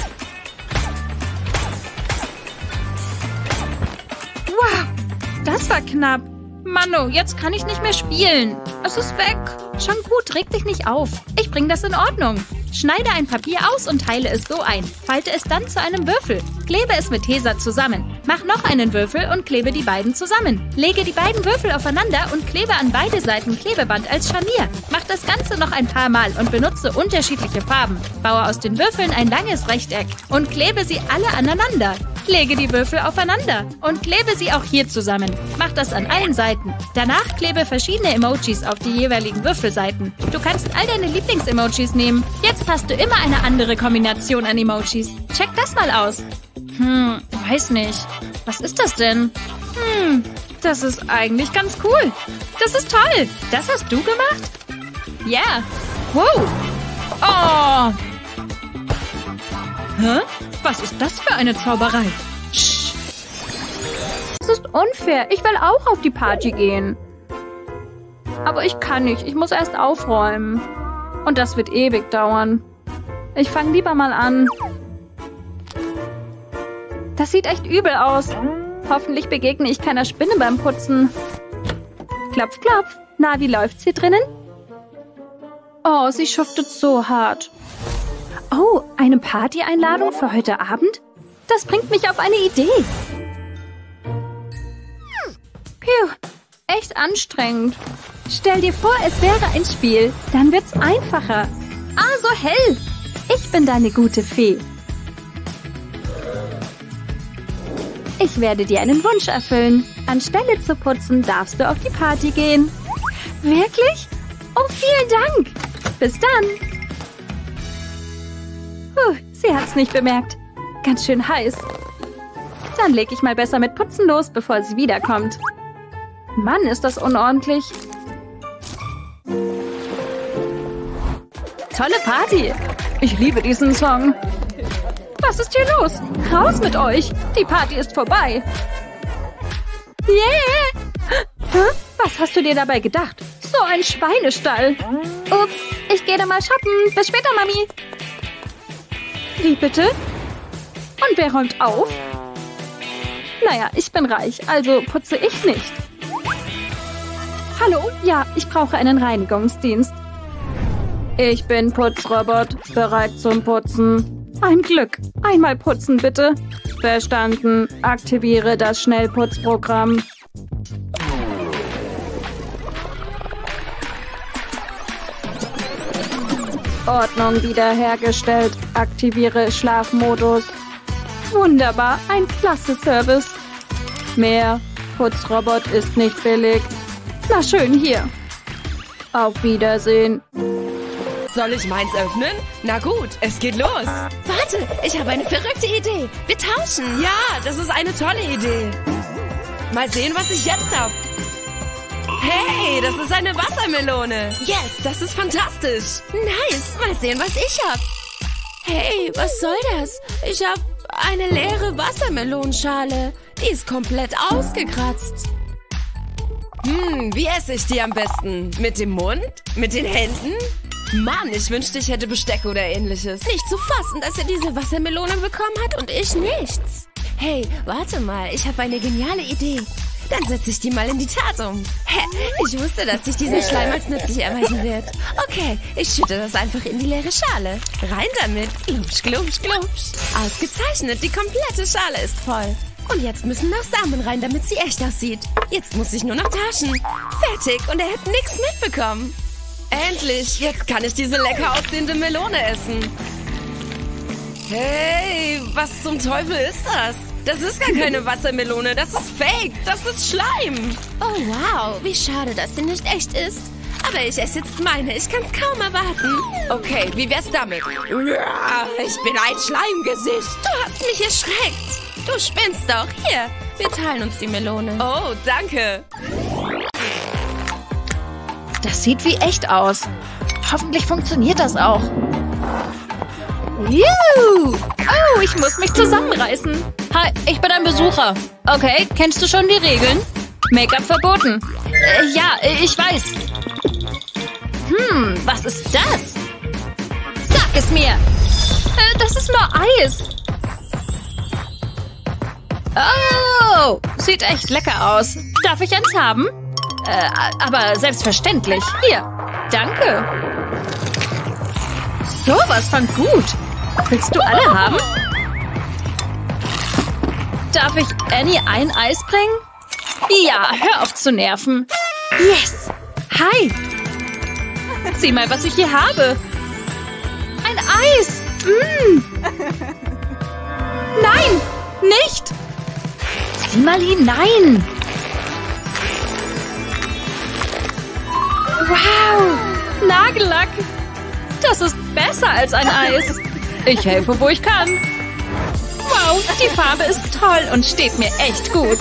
C: Wow, das war knapp. Mano, jetzt kann ich nicht mehr spielen. Es ist weg. Schon gut, reg dich nicht auf. Ich bring das in Ordnung. Schneide ein Papier aus und teile es so ein. Falte es dann zu einem Würfel. Klebe es mit Tesa zusammen. Mach noch einen Würfel und klebe die beiden zusammen. Lege die beiden Würfel aufeinander und klebe an beide Seiten Klebeband als Scharnier. Mach das Ganze noch ein paar Mal und benutze unterschiedliche Farben. Baue aus den Würfeln ein langes Rechteck und klebe sie alle aneinander. Lege die Würfel aufeinander und klebe sie auch hier zusammen. Mach das an allen Seiten. Danach klebe verschiedene Emojis auf die jeweiligen Würfelseiten. Du kannst all deine Lieblings-Emojis nehmen. Jetzt hast du immer eine andere Kombination an Emojis. Check das mal aus. Hm, weiß nicht. Was ist das denn? Hm, das ist eigentlich ganz cool. Das ist toll. Das hast du gemacht? Ja. Yeah. Wow. Oh. Hä? Was ist das für eine Zauberei? Sch. Das ist unfair. Ich will auch auf die Party gehen. Aber ich kann nicht. Ich muss erst aufräumen. Und das wird ewig dauern. Ich fange lieber mal an. Das sieht echt übel aus. Hoffentlich begegne ich keiner Spinne beim Putzen. Klopf, klopf. Na, wie läuft's hier drinnen? Oh, sie schuftet so hart. Oh, eine Party-Einladung für heute Abend? Das bringt mich auf eine Idee. Puh, echt anstrengend. Stell dir vor, es wäre ein Spiel. Dann wird's einfacher. Ah, so hell. Ich bin deine gute Fee. Ich werde dir einen Wunsch erfüllen. Anstelle zu putzen, darfst du auf die Party gehen. Wirklich? Oh, vielen Dank. Bis dann. Puh, sie hat's nicht bemerkt. Ganz schön heiß. Dann leg ich mal besser mit Putzen los, bevor sie wiederkommt. Mann, ist das unordentlich. Tolle Party. Ich liebe diesen Song. Was ist hier los? Raus mit euch. Die Party ist vorbei. Yeah. Hä? Was hast du dir dabei gedacht? So ein Schweinestall. Ups, ich gehe da mal shoppen. Bis später, Mami. Wie bitte? Und wer räumt auf? Naja, ich bin reich, also putze ich nicht. Hallo? Ja, ich brauche einen Reinigungsdienst. Ich bin Putzrobot, bereit zum Putzen. Ein Glück. Einmal putzen, bitte. Verstanden. Aktiviere das Schnellputzprogramm. Ordnung wiederhergestellt. Aktiviere Schlafmodus. Wunderbar, ein klasse Service. Mehr. Putzrobot ist nicht billig. Na schön, hier. Auf Wiedersehen.
G: Soll ich meins öffnen? Na gut, es geht los.
A: Warte, ich habe eine verrückte Idee. Wir tauschen.
G: Ja, das ist eine tolle Idee. Mal sehen, was ich jetzt habe. Hey, das ist eine Wassermelone. Yes, das ist fantastisch.
A: Nice, mal sehen, was ich hab. Hey, was soll das? Ich hab eine leere Wassermelonenschale. Die ist komplett ausgekratzt.
G: Hm, wie esse ich die am besten? Mit dem Mund? Mit den Händen? Mann, ich wünschte, ich hätte Besteck oder ähnliches.
A: Nicht zu fassen, dass er diese Wassermelone bekommen hat und ich nichts. Hey, warte mal, ich habe eine geniale Idee. Dann setze ich die mal in die Tat um. Hä, ich wusste, dass sich dieser Schleim als nützlich erweisen wird. Okay, ich schütte das einfach in die leere Schale. Rein damit. Glubsch, glubsch, glubsch. Ausgezeichnet, die komplette Schale ist voll. Und jetzt müssen noch Samen rein, damit sie echt aussieht. Jetzt muss ich nur noch tauschen. Fertig, und er hat nichts mitbekommen.
G: Endlich, jetzt kann ich diese lecker aussehende Melone essen. Hey, was zum Teufel ist das? Das ist gar keine Wassermelone, das ist Fake, das ist Schleim.
A: Oh wow, wie schade, dass sie nicht echt ist. Aber ich esse jetzt meine, ich kann es kaum erwarten.
G: Okay, wie wär's damit? Ich bin ein Schleimgesicht.
A: Du hast mich erschreckt. Du spinnst doch. Hier,
G: Wir teilen uns die Melone.
C: Oh, danke. Das sieht wie echt aus. Hoffentlich funktioniert das auch. Juhu! Oh, ich muss mich zusammenreißen. Hi, ich bin ein Besucher. Okay, kennst du schon die Regeln? Make-up verboten. Äh, ja, ich weiß. Hm, was ist das? Sag es mir. Äh, das ist nur Eis. Oh, sieht echt lecker aus. Darf ich eins haben? Äh, aber selbstverständlich. Hier, danke. Sowas von gut. Willst du alle haben? Darf ich Annie ein Eis bringen? Ja, hör auf zu nerven. Yes. Hi. Sieh mal, was ich hier habe. Ein Eis. Mm. Nein, nicht. Sieh mal hinein. Wow, Nagellack. Das ist besser als ein Eis. Ich helfe, wo ich kann. Wow, die Farbe ist toll und steht mir echt gut.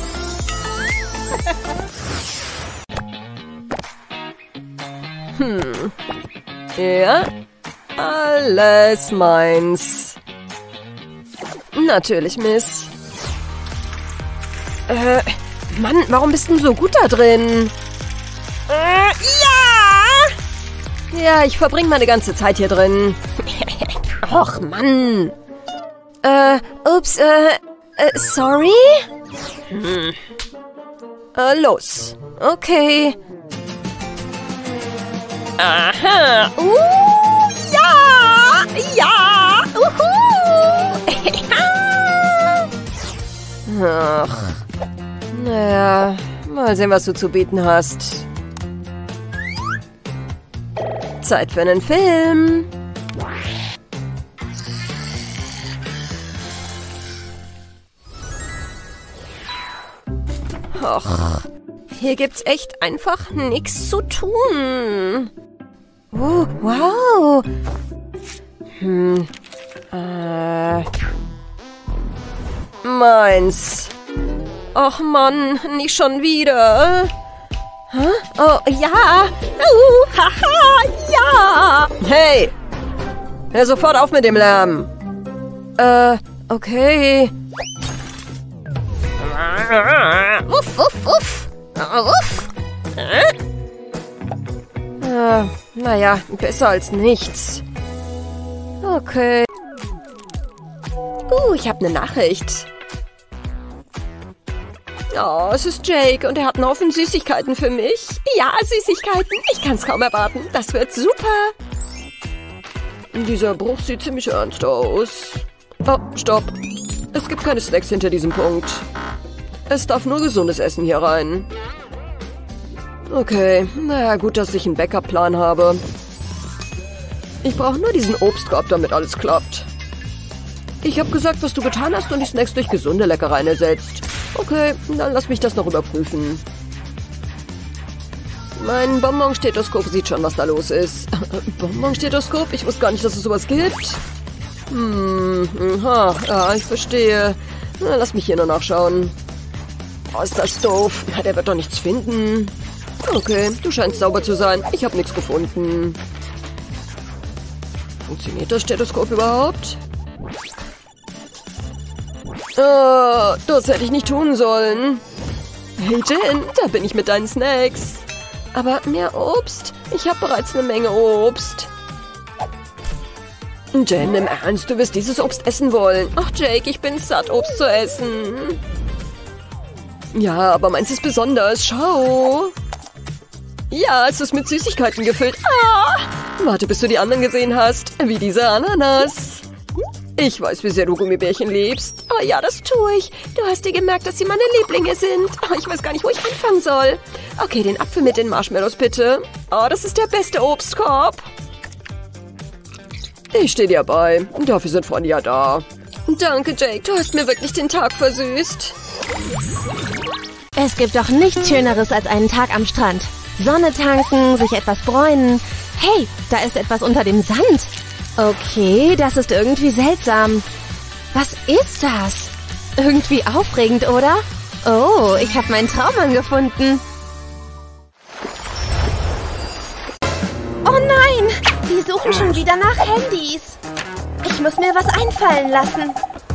D: Hm. Ja, alles meins. Natürlich, Miss. Äh, Mann, warum bist du so gut da drin? Äh, ja! Ja, ich verbringe meine ganze Zeit hier drin. Och, Mann. Äh, ups, äh, äh sorry? Hm. Äh, los. Okay. Aha. Uh, ja! Ja! Uhu! Ach. Naja, mal sehen, was du zu bieten hast. Zeit für einen Film. Och, hier gibt's echt einfach nichts zu tun. Oh, wow. Hm. Äh. Meins. Och Mann, nicht schon wieder. Hä? Oh, ja. Uh, haha, ja. Hey. Hör sofort auf mit dem Lärm. Äh, okay. Uff, uff, uff. Uff. Äh, naja, besser als nichts. Okay. Uh, ich habe eine Nachricht. Oh, es ist Jake und er hat einen Haufen Süßigkeiten für mich. Ja, Süßigkeiten. Ich kann es kaum erwarten. Das wird super. Dieser Bruch sieht ziemlich ernst aus. Oh, stopp. Es gibt keine Snacks hinter diesem Punkt. Es darf nur gesundes Essen hier rein. Okay, naja, gut, dass ich einen Backup-Plan habe. Ich brauche nur diesen Obstkorb, damit alles klappt. Ich habe gesagt, was du getan hast und die Snacks durch gesunde Leckereien ersetzt. Okay, dann lass mich das noch überprüfen. Mein Bonbon-Stethoskop sieht schon, was da los ist. Bonbon-Stethoskop? Ich wusste gar nicht, dass es sowas gibt. Hm, aha, ja, ich verstehe. Na, lass mich hier nur nachschauen. Oh, ist das doof. Na, der wird doch nichts finden. Okay, du scheinst sauber zu sein. Ich habe nichts gefunden. Funktioniert das Stethoskop überhaupt? Oh, das hätte ich nicht tun sollen. Hey Jen, da bin ich mit deinen Snacks. Aber mehr Obst? Ich habe bereits eine Menge Obst. Jen, im Ernst, du wirst dieses Obst essen wollen. Ach Jake, ich bin satt, Obst zu essen. Ja, aber meins ist besonders. Schau. Ja, es ist mit Süßigkeiten gefüllt. Ah! Warte, bis du die anderen gesehen hast. Wie diese Ananas. Ich weiß, wie sehr du Gummibärchen liebst. Oh ja, das tue ich. Du hast dir gemerkt, dass sie meine Lieblinge sind. Oh, ich weiß gar nicht, wo ich anfangen soll. Okay, den Apfel mit den Marshmallows bitte. Oh, das ist der beste Obstkorb. Ich stehe dir bei. Dafür sind Freunde ja da. Danke, Jake. Du hast mir wirklich den Tag versüßt.
A: Es gibt doch nichts Schöneres als einen Tag am Strand. Sonne tanken, sich etwas bräunen. Hey, da ist etwas unter dem Sand. Okay, das ist irgendwie seltsam. Was ist das? Irgendwie aufregend, oder? Oh, ich habe meinen Traummann gefunden. Oh nein, die suchen schon wieder nach Handys. Ich muss mir was einfallen lassen.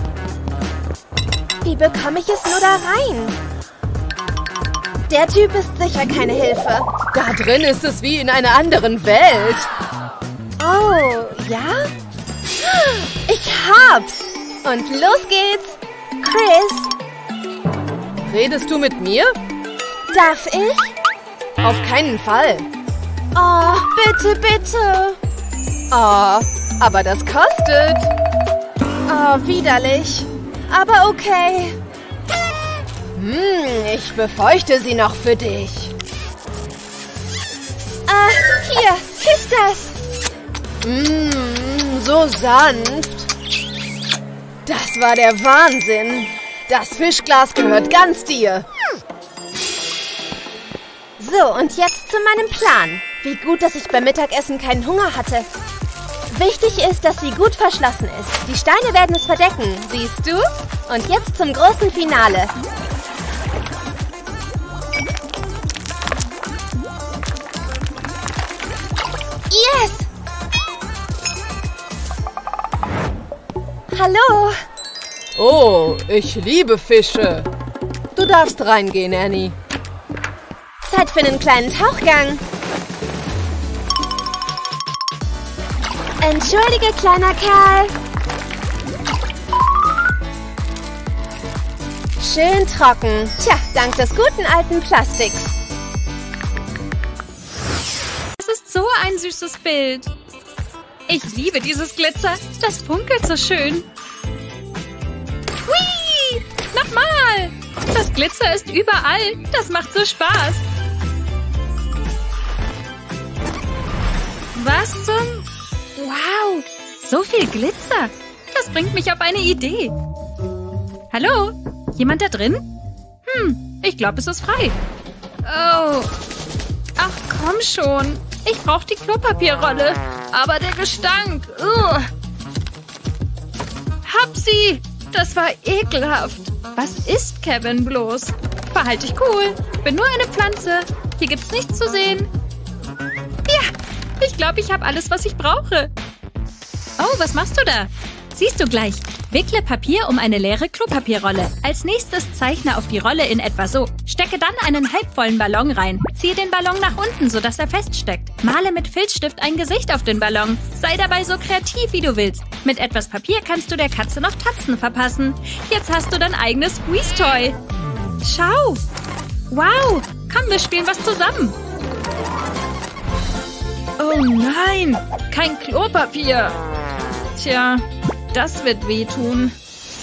A: Wie bekomme ich es nur da rein? Der Typ ist sicher keine Hilfe.
F: Da drin ist es wie in einer anderen Welt.
A: Oh, ja? Ich hab's. Und los geht's. Chris.
F: Redest du mit mir?
A: Darf ich?
F: Auf keinen Fall.
A: Oh, bitte, bitte.
F: Oh, aber das kostet.
A: Oh, widerlich. Aber okay.
F: Hm, ich befeuchte sie noch für dich.
A: Ah, hier, küss das.
F: Mmh, so sanft. Das war der Wahnsinn. Das Fischglas gehört ganz dir.
A: So, und jetzt zu meinem Plan. Wie gut, dass ich beim Mittagessen keinen Hunger hatte. Wichtig ist, dass sie gut verschlossen ist. Die Steine werden es verdecken, siehst du? Und jetzt zum großen Finale. Yes! Hallo!
F: Oh, ich liebe Fische. Du darfst reingehen, Annie.
A: Zeit für einen kleinen Tauchgang. Entschuldige, kleiner Kerl. Schön trocken. Tja, dank des guten alten Plastiks.
C: Das ist so ein süßes Bild. Ich liebe dieses Glitzer. Das funkelt so schön. Hui! Nochmal! Das Glitzer ist überall. Das macht so Spaß. Was zum... Wow! So viel Glitzer. Das bringt mich auf eine Idee. Hallo? Jemand da drin? Hm, ich glaube, es ist frei. Oh. Ach, komm schon. Ich brauche die Klopapierrolle. Aber der Gestank. Ugh. Hab sie. Das war ekelhaft. Was ist Kevin bloß? Verhalte dich cool. Bin nur eine Pflanze. Hier gibt's nichts zu sehen. Ja, ich glaube, ich habe alles, was ich brauche. Oh, was machst du da? Siehst du gleich. Wickle Papier um eine leere Klopapierrolle. Als nächstes zeichne auf die Rolle in etwa so. Stecke dann einen halbvollen Ballon rein. Ziehe den Ballon nach unten, sodass er feststeckt. Male mit Filzstift ein Gesicht auf den Ballon. Sei dabei so kreativ, wie du willst. Mit etwas Papier kannst du der Katze noch Tatzen verpassen. Jetzt hast du dein eigenes Squeeze-Toy. Schau. Wow. Komm, wir spielen was zusammen. Oh nein. Kein Klopapier. Tja, das wird wehtun.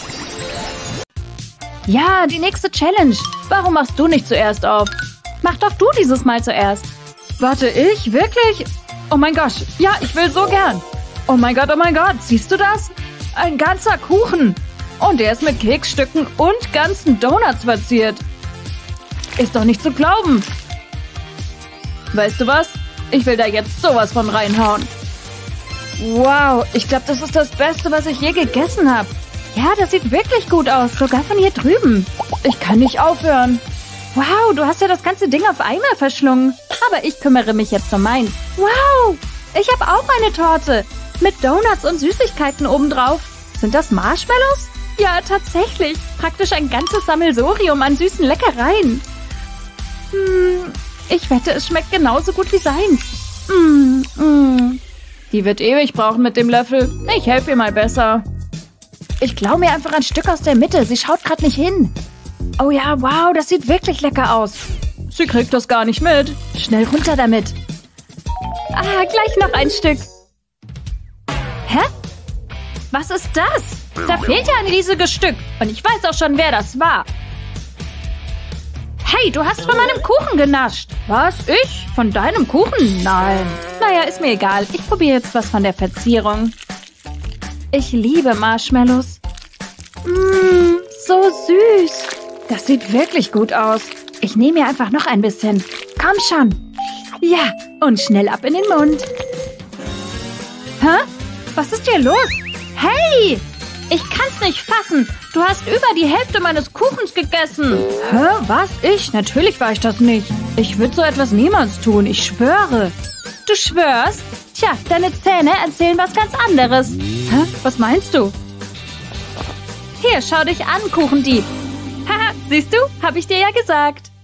C: Ja, die nächste Challenge. Warum machst du nicht zuerst auf? Mach doch du dieses Mal zuerst. Warte, ich? Wirklich? Oh mein Gott. Ja, ich will so gern. Oh mein Gott, oh mein Gott. Siehst du das? Ein ganzer Kuchen. Und der ist mit Keksstücken und ganzen Donuts verziert. Ist doch nicht zu glauben. Weißt du was? Ich will da jetzt sowas von reinhauen. Wow, ich glaube, das ist das Beste, was ich je gegessen habe. Ja, das sieht wirklich gut aus, sogar von hier drüben. Ich kann nicht aufhören. Wow, du hast ja das ganze Ding auf einmal verschlungen. Aber ich kümmere mich jetzt um meins. Wow, ich habe auch eine Torte. Mit Donuts und Süßigkeiten obendrauf. Sind das Marshmallows? Ja, tatsächlich. Praktisch ein ganzes Sammelsurium an süßen Leckereien. Hm, ich wette, es schmeckt genauso gut wie seins. Mm, mm. Die wird ewig brauchen mit dem Löffel. Ich helfe ihr mal besser. Ich klaue mir einfach ein Stück aus der Mitte. Sie schaut gerade nicht hin. Oh ja, wow, das sieht wirklich lecker aus. Sie kriegt das gar nicht mit. Schnell runter damit. Ah, gleich noch ein Stück. Hä? Was ist das? Da fehlt ja ein riesiges Stück. Und ich weiß auch schon, wer das war. Hey, du hast von meinem Kuchen genascht. Was? Ich? Von deinem Kuchen? Nein. Naja, ist mir egal. Ich probiere jetzt was von der Verzierung. Ich liebe Marshmallows. Mmm, so süß. Das sieht wirklich gut aus. Ich nehme mir einfach noch ein bisschen. Komm schon. Ja, und schnell ab in den Mund. Hä? Was ist hier los? Hey! Ich kann's nicht fassen. Du hast über die Hälfte meines Kuchens gegessen. Hä? Was? Ich? Natürlich war ich das nicht. Ich würde so etwas niemals tun. Ich schwöre. Du schwörst? Tja, deine Zähne erzählen was ganz anderes. Hä? Was meinst du? Hier, schau dich an, Kuchendieb. Haha, siehst du? Hab ich dir ja gesagt.